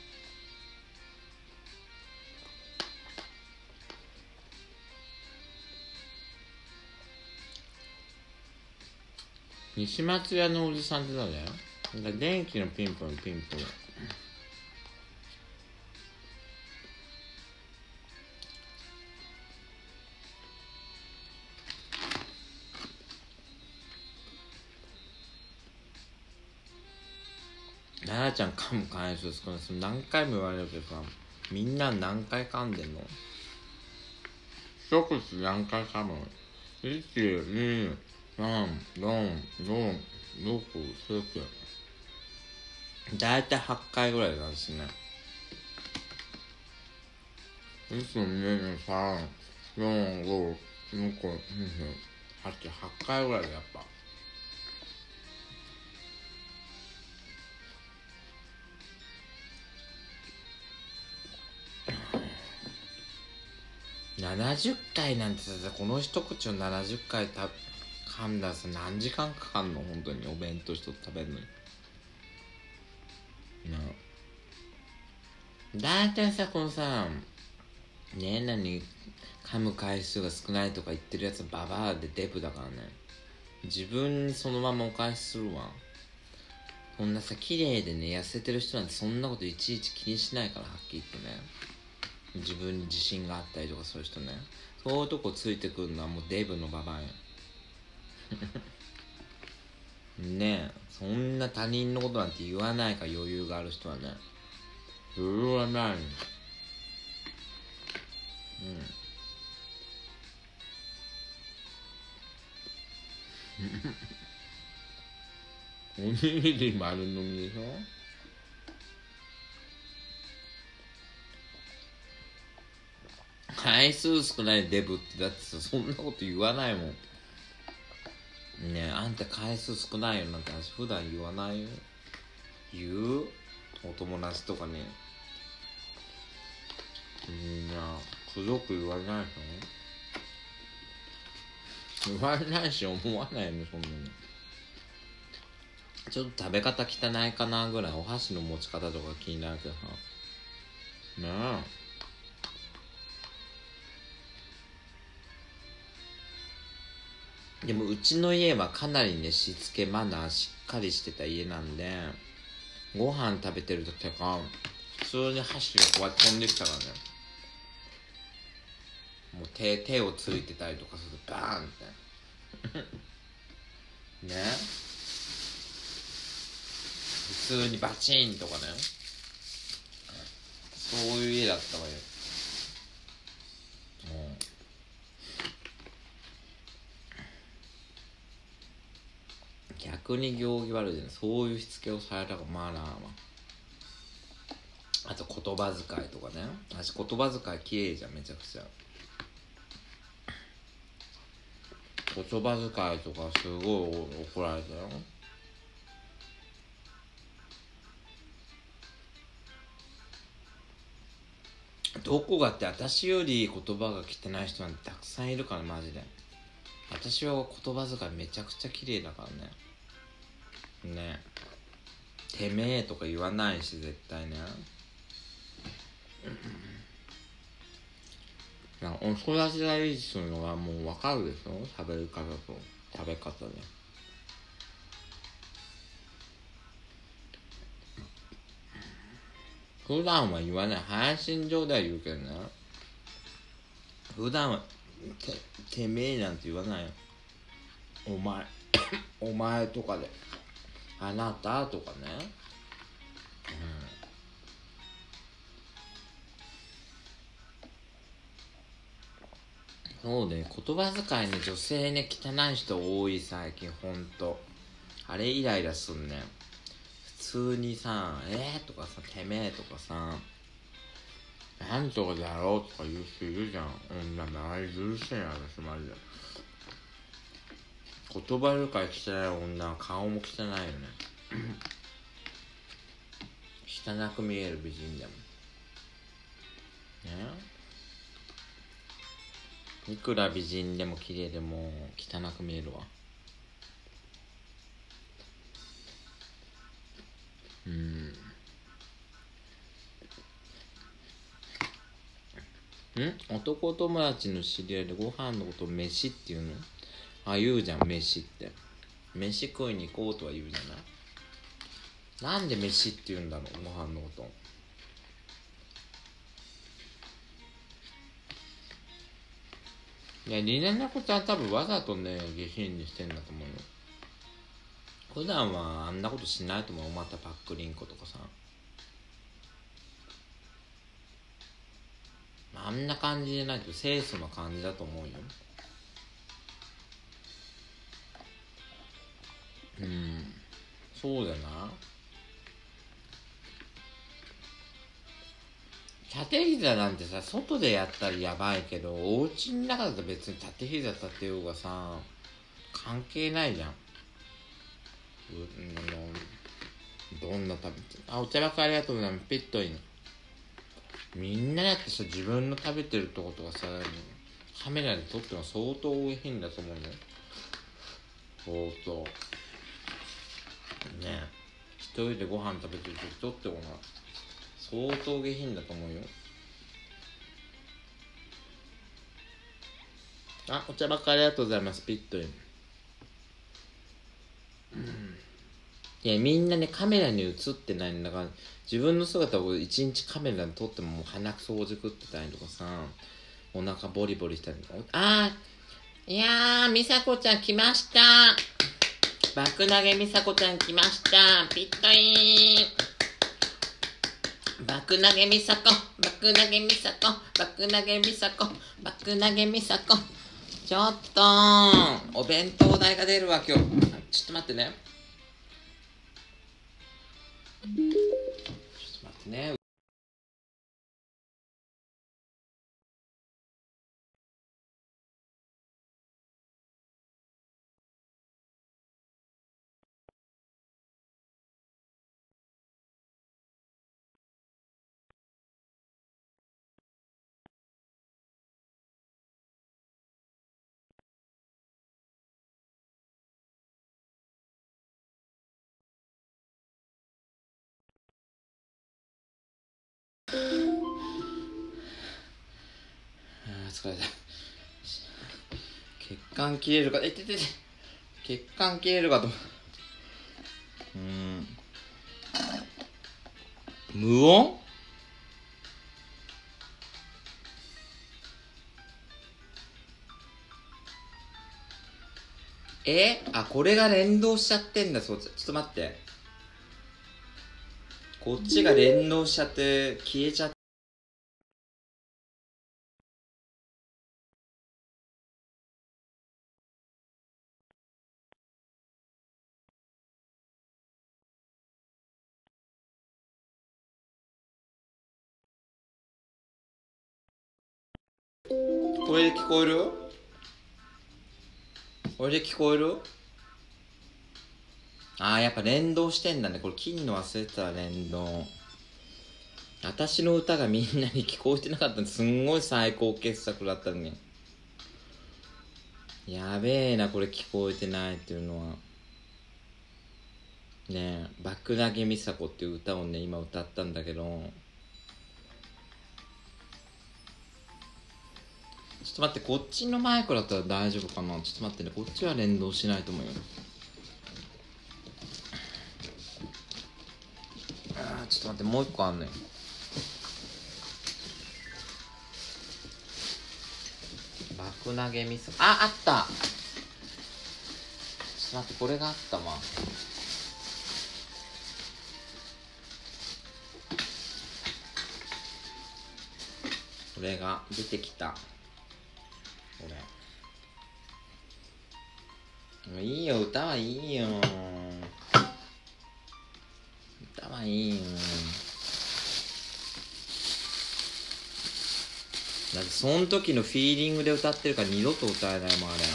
A: 西松屋のおじさんってなんだよ。だから電気のピンポン。奈々ちゃん噛む回数少ない。それ何回も言われるけどさ、みんな何回噛んでんの？一口何回噛む？ 1、2、3、4、5、6、7。だいたい8回ぐらいなんですね。1、2、3、4、5、6、7、8回ぐらいでやっぱ。70回なんてさ、この一口を70回噛んだらさ、何時間かかんの？本当にお弁当一つ食べるのにな。だいたいさ、このさ、何噛む回数が少ないとか言ってるやつはババアでデブだからね。自分にそのままお返しするわ。こんなさ、綺麗でね、痩せてる人なんてそんなこといちいち気にしないから、はっきり言ってね。自分に自信があったりとかそういう人ね。そういうとこついてくるのはもうデブのババアや。ねえ、そんな他人のことなんて言わないから、余裕がある人はね。余裕はない。おにぎり丸飲みでしょ。回数少ないデブってだってさ、そんなこと言わないもん。ねえ、あんた回数少ないよなんて私普段言わないよ。言う？お友達とかね。みんなくどく言わないの？言わないし思わないの、そんなの。ちょっと食べ方汚いかなぐらい、お箸の持ち方とか気になるけどさ。ねえ。でもうちの家はかなりね、しつけマナーしっかりしてた家なんで、ご飯食べてる時とか普通に箸がこうやって飛んできたからね。もう手をついてたりとかするとバーンってね。 普通にバチーンとかね、そういう家だったわよ。逆に行儀悪いじゃん、そういうしつけをされたか。マナーはあと言葉遣いとかね。私言葉遣い綺麗じゃん、めちゃくちゃ。言葉遣いとかすごい怒られたよ。どこがって、私より言葉が汚い人なんてたくさんいるから、マジで。私は言葉遣いめちゃくちゃ綺麗だからね。ね、てめえとか言わないし、絶対ね。なんかお育ちがいいするのはもう分かるでしょ、喋り方と食べ方で。普段は言わない、配信上では言うけどね。普段はてめえなんて言わないよ。お前お前とかで、あなたとかね。そうね、言葉遣いね、女性ね、汚い人多い最近、ほんと。あれイライラすんねん。普通にさ、とかさ、てめえとかさ、なんとかだろうとか言う人いるじゃん。女のあれ許せんや、私マジで。言葉遣い汚い女は顔も汚いよね。汚く見える美人でもね。いくら美人でも綺麗でも汚く見えるわ。男友達の知り合いでご飯のことを飯っていうの？あ、言うじゃん、飯って。飯食いに行こうとは言うじゃない。なんで飯って言うんだろう、ご飯のこと。いや、リナナコちゃん多分わざとね、下品にしてんだと思うよ。普段はあんなことしないと思う。またパックリンコとかさ、あんな感じじゃないけど清楚な感じだと思うよ。そうだな。縦膝なんてさ、外でやったらやばいけど、お家の中だと別に縦膝立てようがさ、関係ないじゃん。どんな食べて、お茶箱ありがとうございます。ピットイン。みんなだってさ、自分の食べてるとことかさ、カメラで撮っても相当上品だと思うね。相当ね。一人でご飯食べてる時撮ってもな、相当下品だと思うよ。お茶ばっかありがとうございます。ピットイン。いや、みんなね、カメラに映ってないんだから、自分の姿を一日カメラで撮っても、もう鼻くそほじくってたりとかさ、お腹ボリボリしたりとか。いやー、みさこちゃん来ました。爆投げみさこちゃん来ました。ピットイン。爆投げみさこ、爆投げみさこ、爆投げみさこ、爆投げみさこ。ちょっとお弁当代が出るわ今日。ちょっと待ってね。ちょっと待ってね。疲れた。血管切れるか、血管切れるかと。無音？これが連動しちゃってんだ。そう、ちょっと待って。 こっちが連動しちゃって消えちゃって。これで聞こえる？これで聞こえる？ああ、やっぱ連動してんだね。これ切るの忘れてた。連動。私の歌がみんなに聞こえてなかったんで、すんごい最高傑作だったのに。やべえな、これ聞こえてないっていうのは。ねえ、爆投げ美佐子っていう歌をね、今歌ったんだけど、ちょっと待って、こっちのマイクだったら大丈夫かな。ちょっと待ってね、こっちは連動しないと思うよ。ちょっと待って、もう一個あんのよ。爆投げミス、あった。ちょっと待って、これがあったわ。これが出てきた。これもういいよ、歌はいいよ。歌はいいよ。だってその時のフィーリングで歌ってるから二度と歌えないもん、あれ。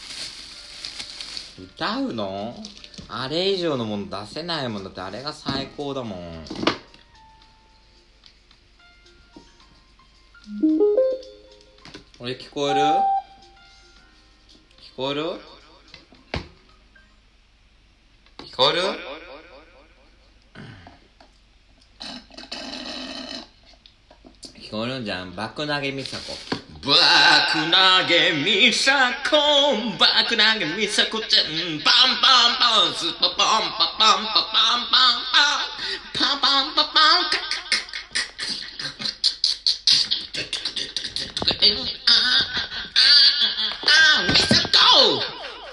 A: 歌うの？あれ以上のもの出せないもん。だってあれが最高だもん。これ聞こえる？聞こえる？聞こえる？聞こえるんじゃん。爆投げ美佐子。爆投げ美佐子、爆投げ美佐子ちゃん、パンパンパン、スパパンパパンパパンパンパン、パンパンパパン、カカ美佐子。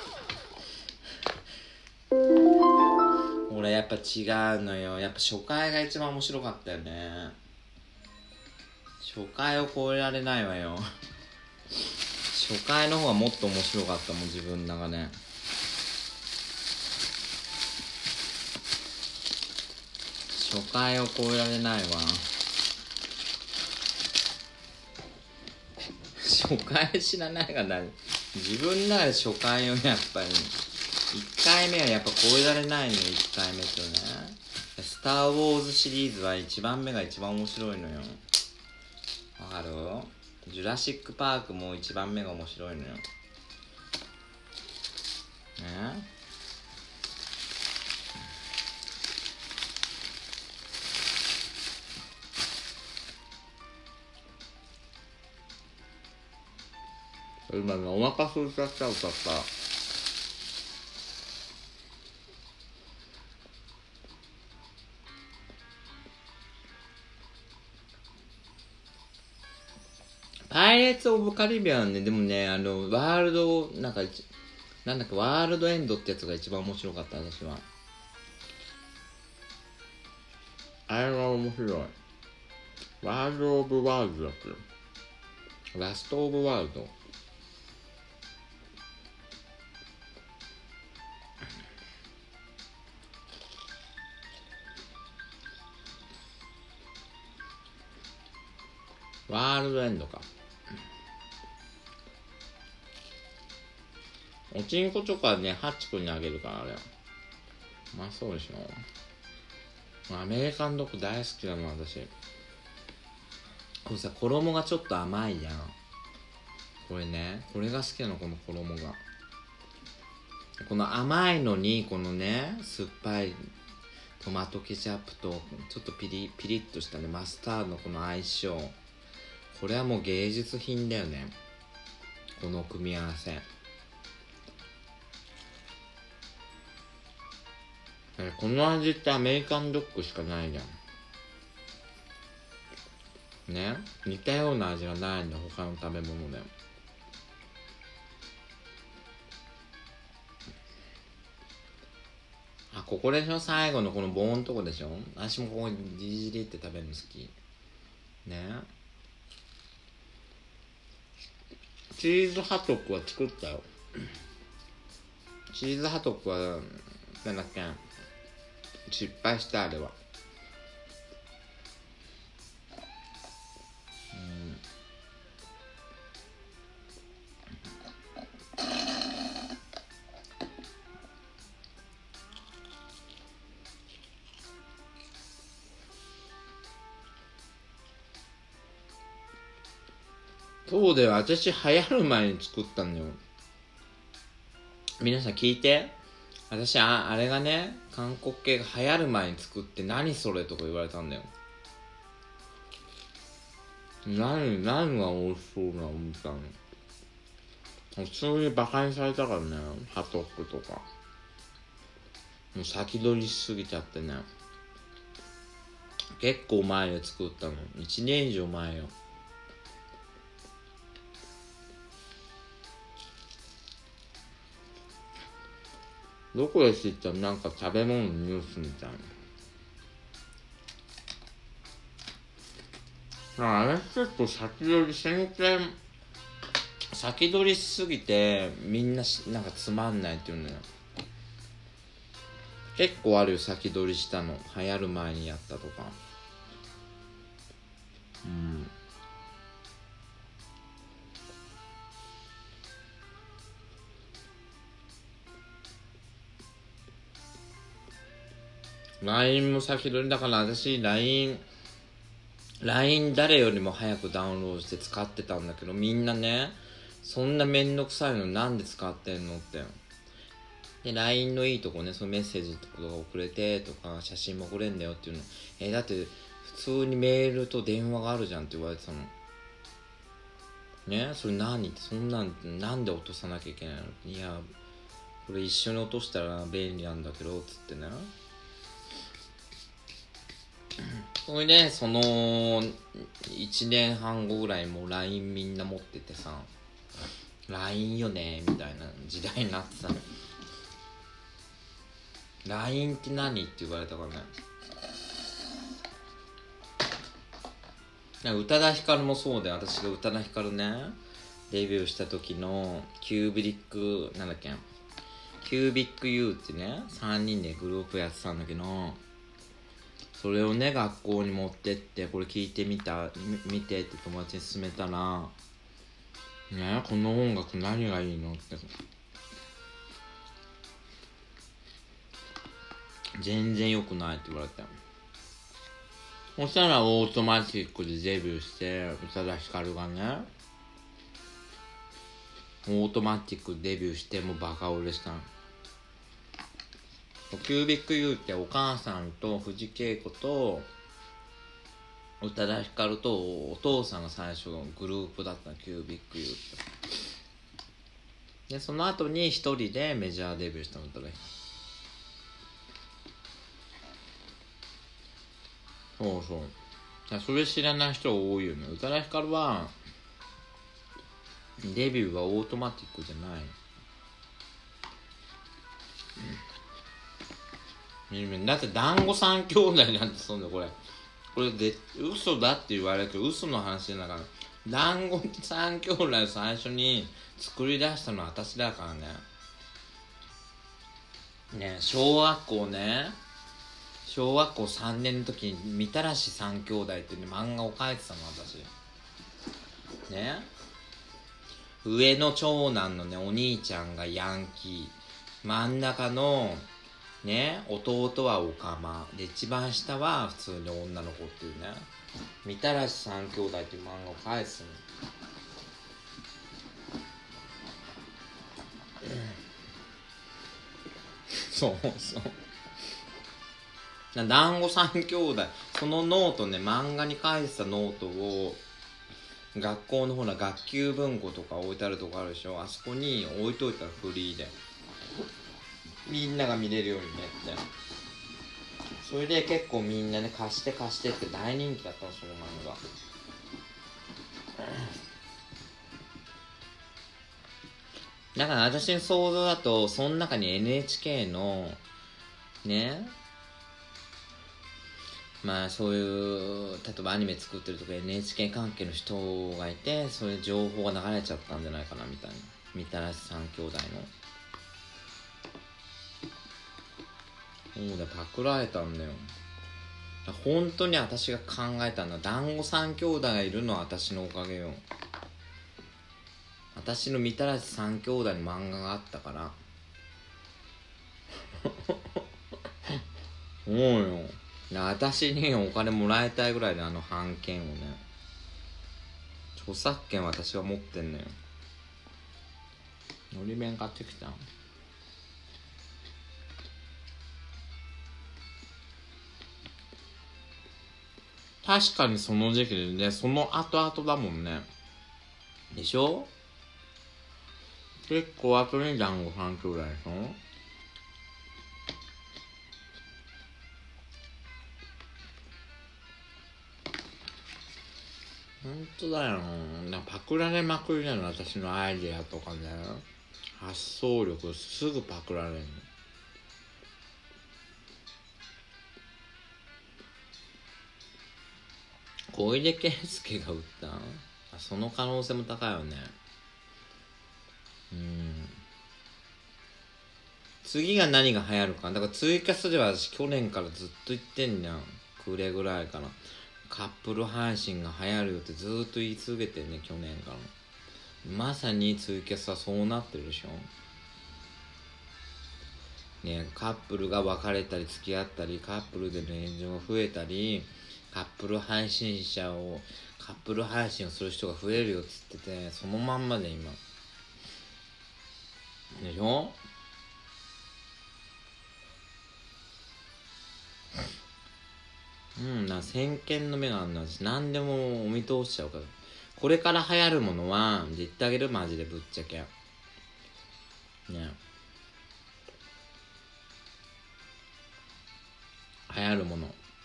A: 俺やっぱ違うのよ。やっぱ初回が一番面白かったよね。初回を超えられないわよ。初回の方がもっと面白かったもん、自分の中ね。初回を超えられないわ。初回知らないがな。自分の中で初回をやっぱり1回目はやっぱ超えられないのよ。1回目とね、スター・ウォーズシリーズは1番目が一番面白いのよ。わかる？ジュラシック・パークも1番目が面白いのよ。ね？今ね、お腹空いちゃった。パイレーツ・オブ・カリビアンね、でもね、ワールド、なんだっけ、ワールドエンドってやつが一番面白かった、私は。あれが面白い。ワールド・オブ・ワールドだっけ？ラスト・オブ・ワールド。ワールドエンドか。おちんこチョコはね、ハッチ君にあげるから、あれ。まあそうでしょ。アメリカンドッグ大好きなの、私。これさ、衣がちょっと甘いやん。これね、これが好きなの、この衣が。この甘いのに、このね、酸っぱいトマトケチャップと、ちょっとピリッとしたね、マスタードのこの相性。これはもう芸術品だよね。この組み合わせ。この味ってアメリカンドッグしかないじゃん。ね、似たような味がないんだ、他の食べ物で。あ、 ここでしょ、最後のこの棒のとこでしょ。私もここにじりじりって食べるの好きね。チーズハトックは作ったよ。チーズハトックはなんだっけ、失敗した。あれはそうだよ、私流行る前に作ったんだよ。皆さん聞いて。私あれがね、韓国系が流行る前に作って何それとか言われたんだよ。何が美味しそうなみたいな。普通にバカにされたからね、ハトックとか。もう先取りしすぎちゃってね。結構前に作ったの。1年以上前よ。どこで知ったらなんか食べ物のニュースみたいな。あれ結構先取り先取りしすぎてみんななんかつまんないっていうのよ。結構あるよ、先取りしたの。流行る前にやったとか。LINE も先取りだから、私 LINE 誰よりも早くダウンロードして使ってたんだけど、みんなね、そんなめんどくさいのなんで使ってんのって。で LINE のいいとこね、そのメッセージとか送れてとか写真も送れんだよっていうの。だって普通にメールと電話があるじゃんって言われてたのね。それ何って、そんなんで落とさなきゃいけないの。いやこれ一緒に落としたら便利なんだけどつってね。それでその1年半後ぐらいもう LINE みんな持っててさ、 LINE よねみたいな時代になってたの。 LINE って何って言われたからね。宇多田ヒカルもそうで、私が宇多田ヒカルねデビューした時のキュービックなんだっけ、キュービック U ってね3人でグループやってたんだけど、それをね学校に持ってって、これ聞いて見てって友達に勧めたらね、この音楽何がいいのって、全然良くないって言われたよ。そしたらオートマティックでデビューして、宇多田ヒカルがねオートマティックデビューしてもうバカ売れしたの。キュービック U ってお母さんと藤恵子と宇多田ヒカルとお父さんが最初のグループだったの、キュービック U って。でその後に一人でメジャーデビューしたの、宇多田ヒカル。そうそう。それ知らない人多いよね。宇多田ヒカルはデビューはオートマティックじゃない。だって団子三兄弟なんてそんなこれで嘘だって言われるけど嘘の話だから。団子三兄弟を最初に作り出したのは私だからね。小学校3年の時にみたらし三兄弟っていう、漫画を描いてたの私ね。上の長男のねお兄ちゃんがヤンキー、真ん中のね弟はオカマで、一番下は普通に女の子っていうね、みたらし三兄弟っていう漫画を描いてたの。そう団子三兄弟、そのノートね、漫画に書いてたノートを学校のほら学級文庫とか置いてあるとこあるでしょ、あそこに置いといたらフリーでみんなが見れるようにねって。それで結構みんなね貸してって大人気だったの、その漫画。だから私の想像だとその中に NHK のね、まあそういう例えばアニメ作ってるとか NHK 関係の人がいて、それ情報が流れちゃったんじゃないかなみたいな。みたらし三兄弟のもうね、パクられたんだよ。本当に私が考えたんだ。団子三兄弟がいるのは私のおかげよ。私のみたらし三兄弟の漫画があったからそうよ。私にお金もらいたいぐらいで、あの版権をね、著作権私が持ってんのよ。のり弁買ってきた。確かにその時期でね、その後々だもんね。でしょ。結構後に団子三兄弟でしょ。ほんとだよ。パクられまくりなの、私のアイデアとかね。発想力すぐパクられるの。小出圭介が打った？その可能性も高いよね。次が何が流行るか。だからツイキャスでは私去年からずっと言ってんじゃん。暮れぐらいからカップル配信が流行るよってずっと言い続けてんね、去年から。まさにツイキャスはそうなってるでしょね。カップルが別れたり付き合ったり、カップルでの炎上が増えたり、カップル配信をする人が増えるよっつってて、そのまんまで今でしょ。先見の目があるの。私何でもお見通しちゃうから。これから流行るものは言ってあげる、マジでぶっちゃけね。流行るもの、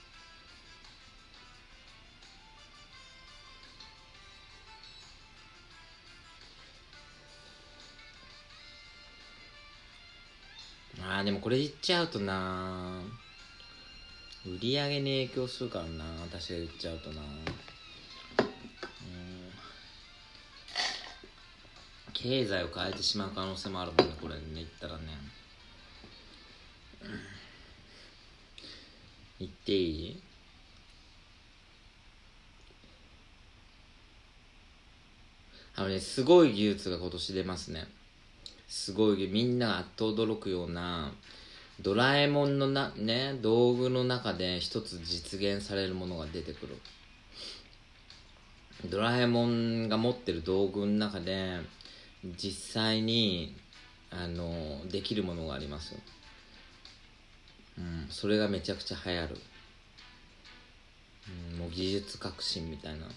A: でもこれ言っちゃうとな、売り上げに影響するからな、私が言っちゃうとな。経済を変えてしまう可能性もあるもんね、これね、言ったらね。言っていい？すごい技術が今年出ますね。すごい、みんながあっと驚くようなドラえもんの道具の中で一つ実現されるものが出てくる。ドラえもんが持ってる道具の中で実際にできるものがあります。それがめちゃくちゃ流行る。もう技術革新みたいな。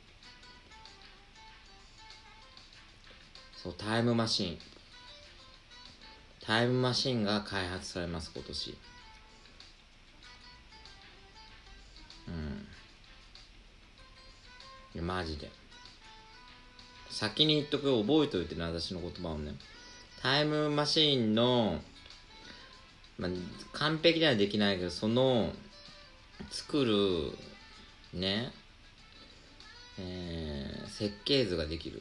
A: そう、タイムマシンが開発されます、今年。いやマジで先に言っとく、覚えておいてね、私の言葉をね。タイムマシーンの、完璧ではできないけど、その作るね、設計図ができる。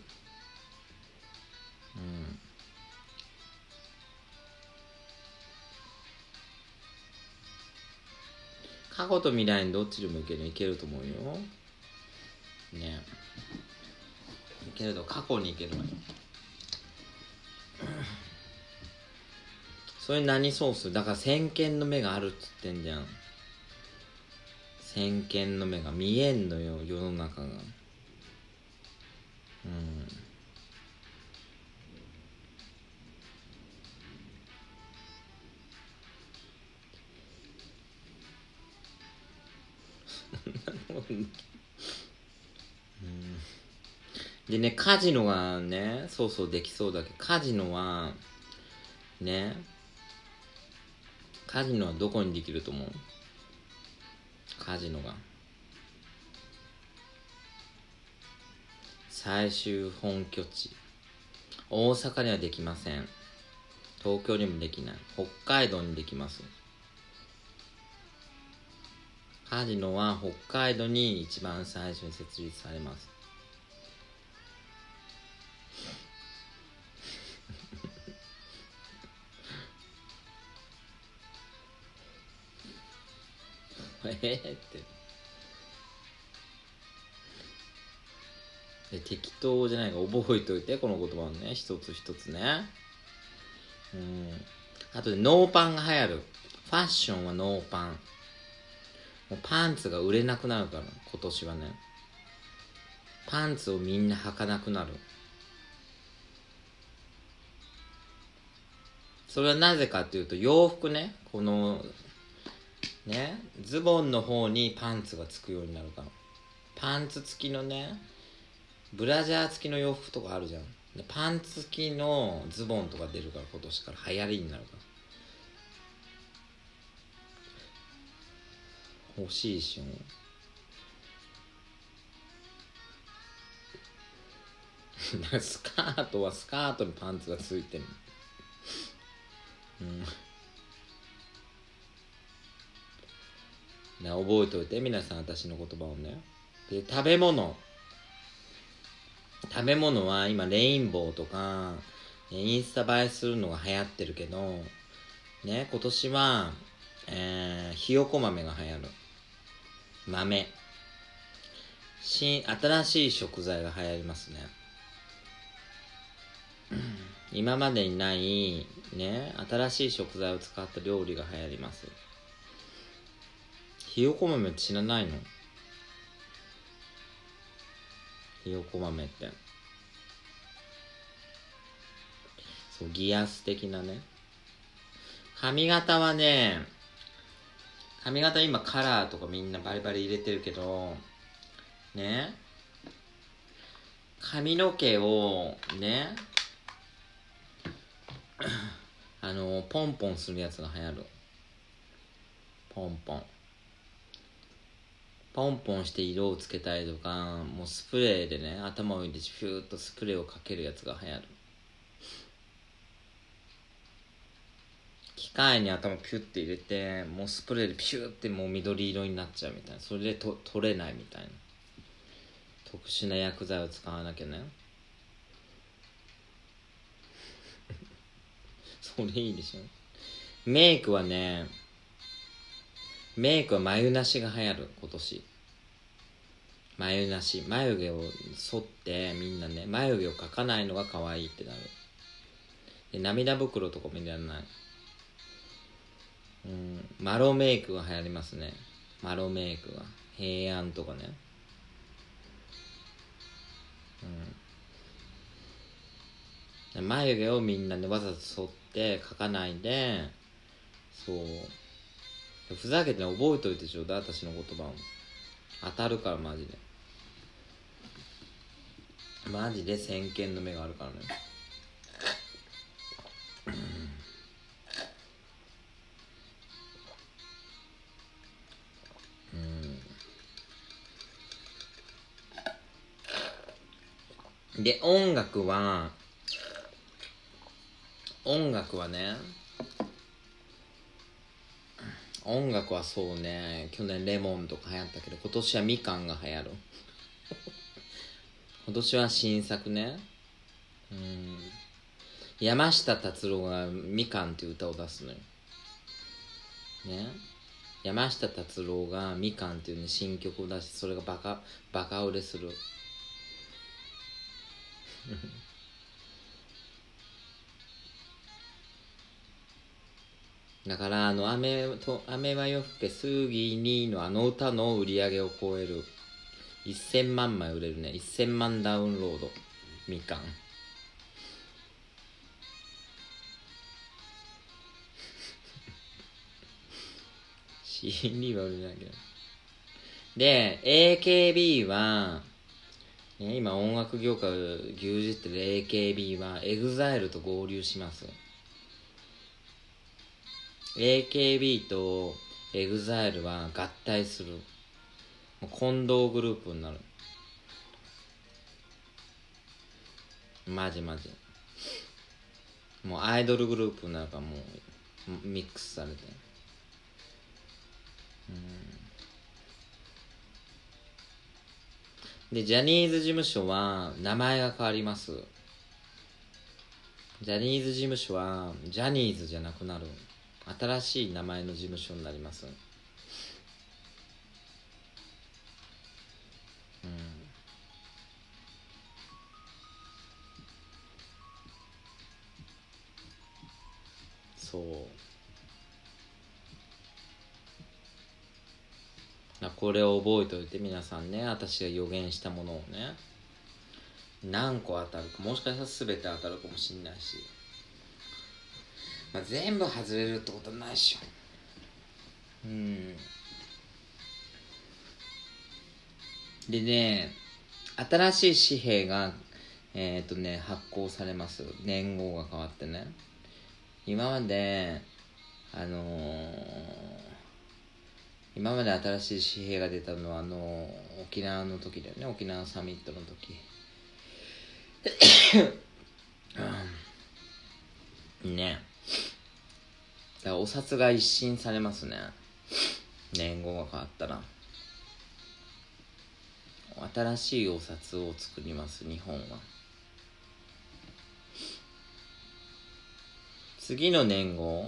A: 過去と未来にどっちでもいけると思うよね。けれど過去に行けるわよ。それ何ソースだから、先見の目があるっつってんじゃん。先見の目が見えんのよ、世の中が。でね、カジノがね、そうできそうだけど、カジノはどこにできると思う？カジノが最終本拠地、大阪にはできません。東京にもできない。北海道にできます。 カジノは北海道に一番最初に設立されます。って適当じゃないか覚えておいて、この言葉をね、一つ一つね。あとでノーパンが流行る。ファッションはノーパン。もうパンツが売れなくなるから、今年はね。パンツをみんな履かなくなる。それはなぜかっていうと、洋服ね、このね、ズボンの方にパンツがつくようになるから。パンツ付きのね、ブラジャー付きの洋服とかあるじゃん。でパンツ付きのズボンとか出るから、今年から流行りになるから。欲しいしよ。スカートはスカートにパンツがついてる。覚えておいて皆さん、私の言葉をね。で食べ物は今レインボーとかインスタ映えするのが流行ってるけどね、今年は、ひよこ豆が流行る。豆新しい食材が流行りますね。今までにないね、新しい食材を使った料理が流行ります。ひよこ豆って知らないの？ひよこ豆ってそう、ギアス的なね。髪型はね、今カラーとかみんなバリバリ入れてるけどね、髪の毛をねポンポンするやつが流行る。ポンポンして色をつけたりとか、もうスプレーでね、頭を入れてフューッとスプレーをかけるやつが流行る。機械に頭ピュッて入れて、もうスプレーでピューってもう緑色になっちゃうみたいな。それで取れないみたいな。特殊な薬剤を使わなきゃね。それいいでしょ。メイクは眉なしが流行る、今年。眉なし、眉毛を剃ってみんなね、眉毛を描かないのが可愛いってなる。で涙袋とかもいらない。マロメイクが流行りますね。マロメイクが平安とかね。眉毛をみんなね、わざと剃って描かないで、そうふざけてね、覚えといてちょうだい、私の言葉を。当たるからマジで。マジで先見の目があるからね。で音楽はね、音楽はそうね、去年レモンとか流行ったけど、今年はみかんが流行る。今年は新作ね。山下達郎がみかんっていう歌を出すのよね。山下達郎がみかんっていうね、新曲を出して、それがバカ売れする。だから雨は夜更けすぎにの歌の売り上げを超える。1000万枚売れるね。1000万ダウンロード。みかんCD は売れないけど。で AKB は、ね、今音楽業界を牛耳ってる AKB は EXILE と合流します。AKB と EXILE は合体する。混同グループになる。マジもうアイドルグループになるから、もうミックスされて。 でジャニーズ事務所は名前が変わります。ジャニーズ事務所はジャニーズじゃなくなる。新しい名前の事務所になります。そう。これを覚えておいて皆さんね、私が予言したものをね、何個当たるか、もしかしたら全て当たるかもしれないし、全部外れるってことはないでしょ。でね、新しい紙幣が発行されます。年号が変わってね。今まで新しい紙幣が出たのは沖縄の時だよね。沖縄サミットの時ね。だからお札が一新されますね。年号が変わったら新しいお札を作ります。日本は次の年号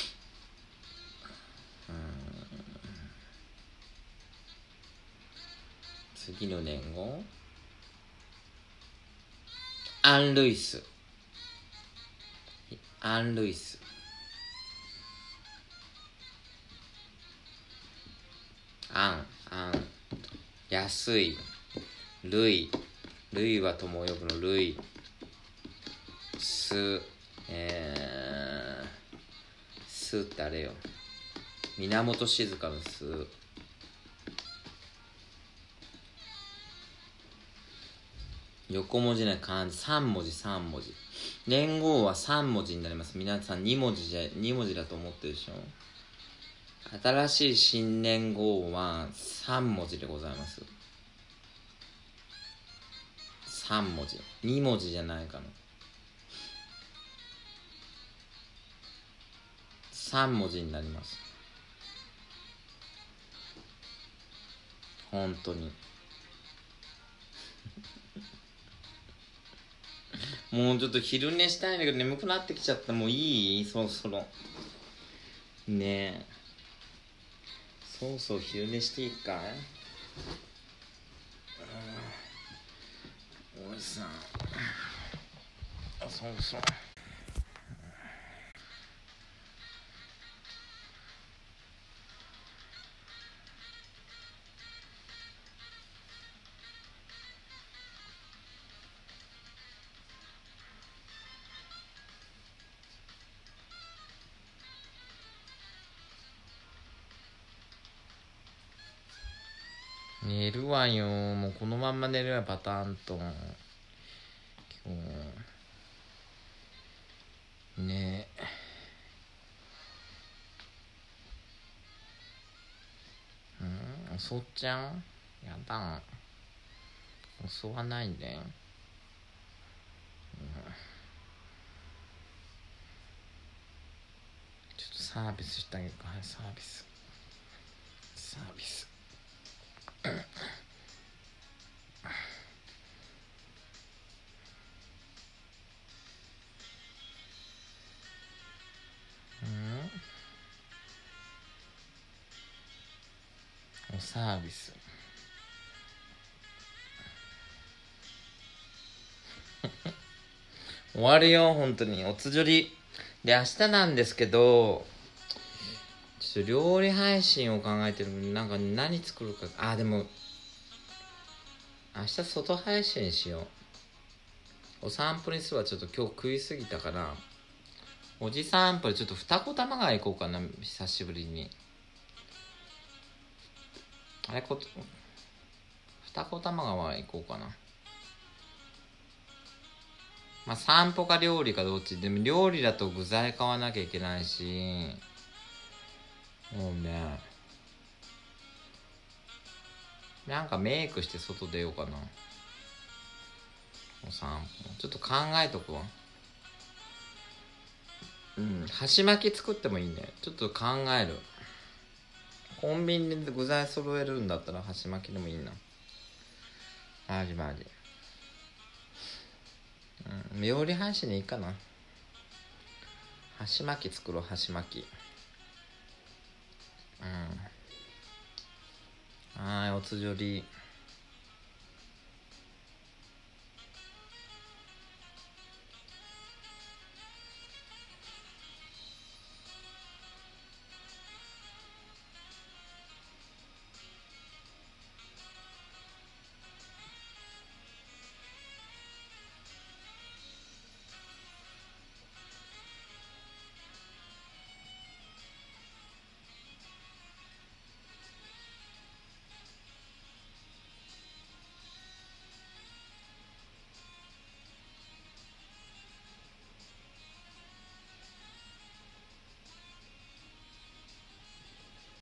A: アン・ルイス。安い。ルイは友を呼ぶのルイ。スってあれよ、源静香のス。横文字ない漢字3文字。年号は3文字になります。皆さん2文字だと思ってるでしょ。新しい新年号は3文字でございます。3文字、2文字じゃないかな。3文字になります。本当にもうちょっと昼寝したいんだけど眠くなってきちゃった。もういい？そろそろねえ、そう昼寝していいかい？おじさん、そう寝るわよ。もうこのまんま寝るわ、パターンと。今日ねえ、襲っちゃう？やだ、襲わないで。ちょっとサービスしてあげるか。はい、サービスおサービス終わるよ、本当に。おつじょりで明日なんですけど、ちょっと料理配信を考えてる。なんか何作るか。でも明日外配信しよう。お散歩にするわ。ちょっと今日食いすぎたから、おじ散歩でちょっと二子玉川行こうかな、久しぶりに。二子玉川行こうかな。散歩か料理かどっちでも、料理だと具材買わなきゃいけないし、もうね、なんかメイクして外出ようかな。お散歩ちょっと考えとくわ。箸巻き作ってもいいね。ちょっと考える。コンビニで具材揃えるんだったら箸巻きでもいいな。 マジマジ。料理配信でいいかな。箸巻き作ろう、箸巻き。はい、おつじょり。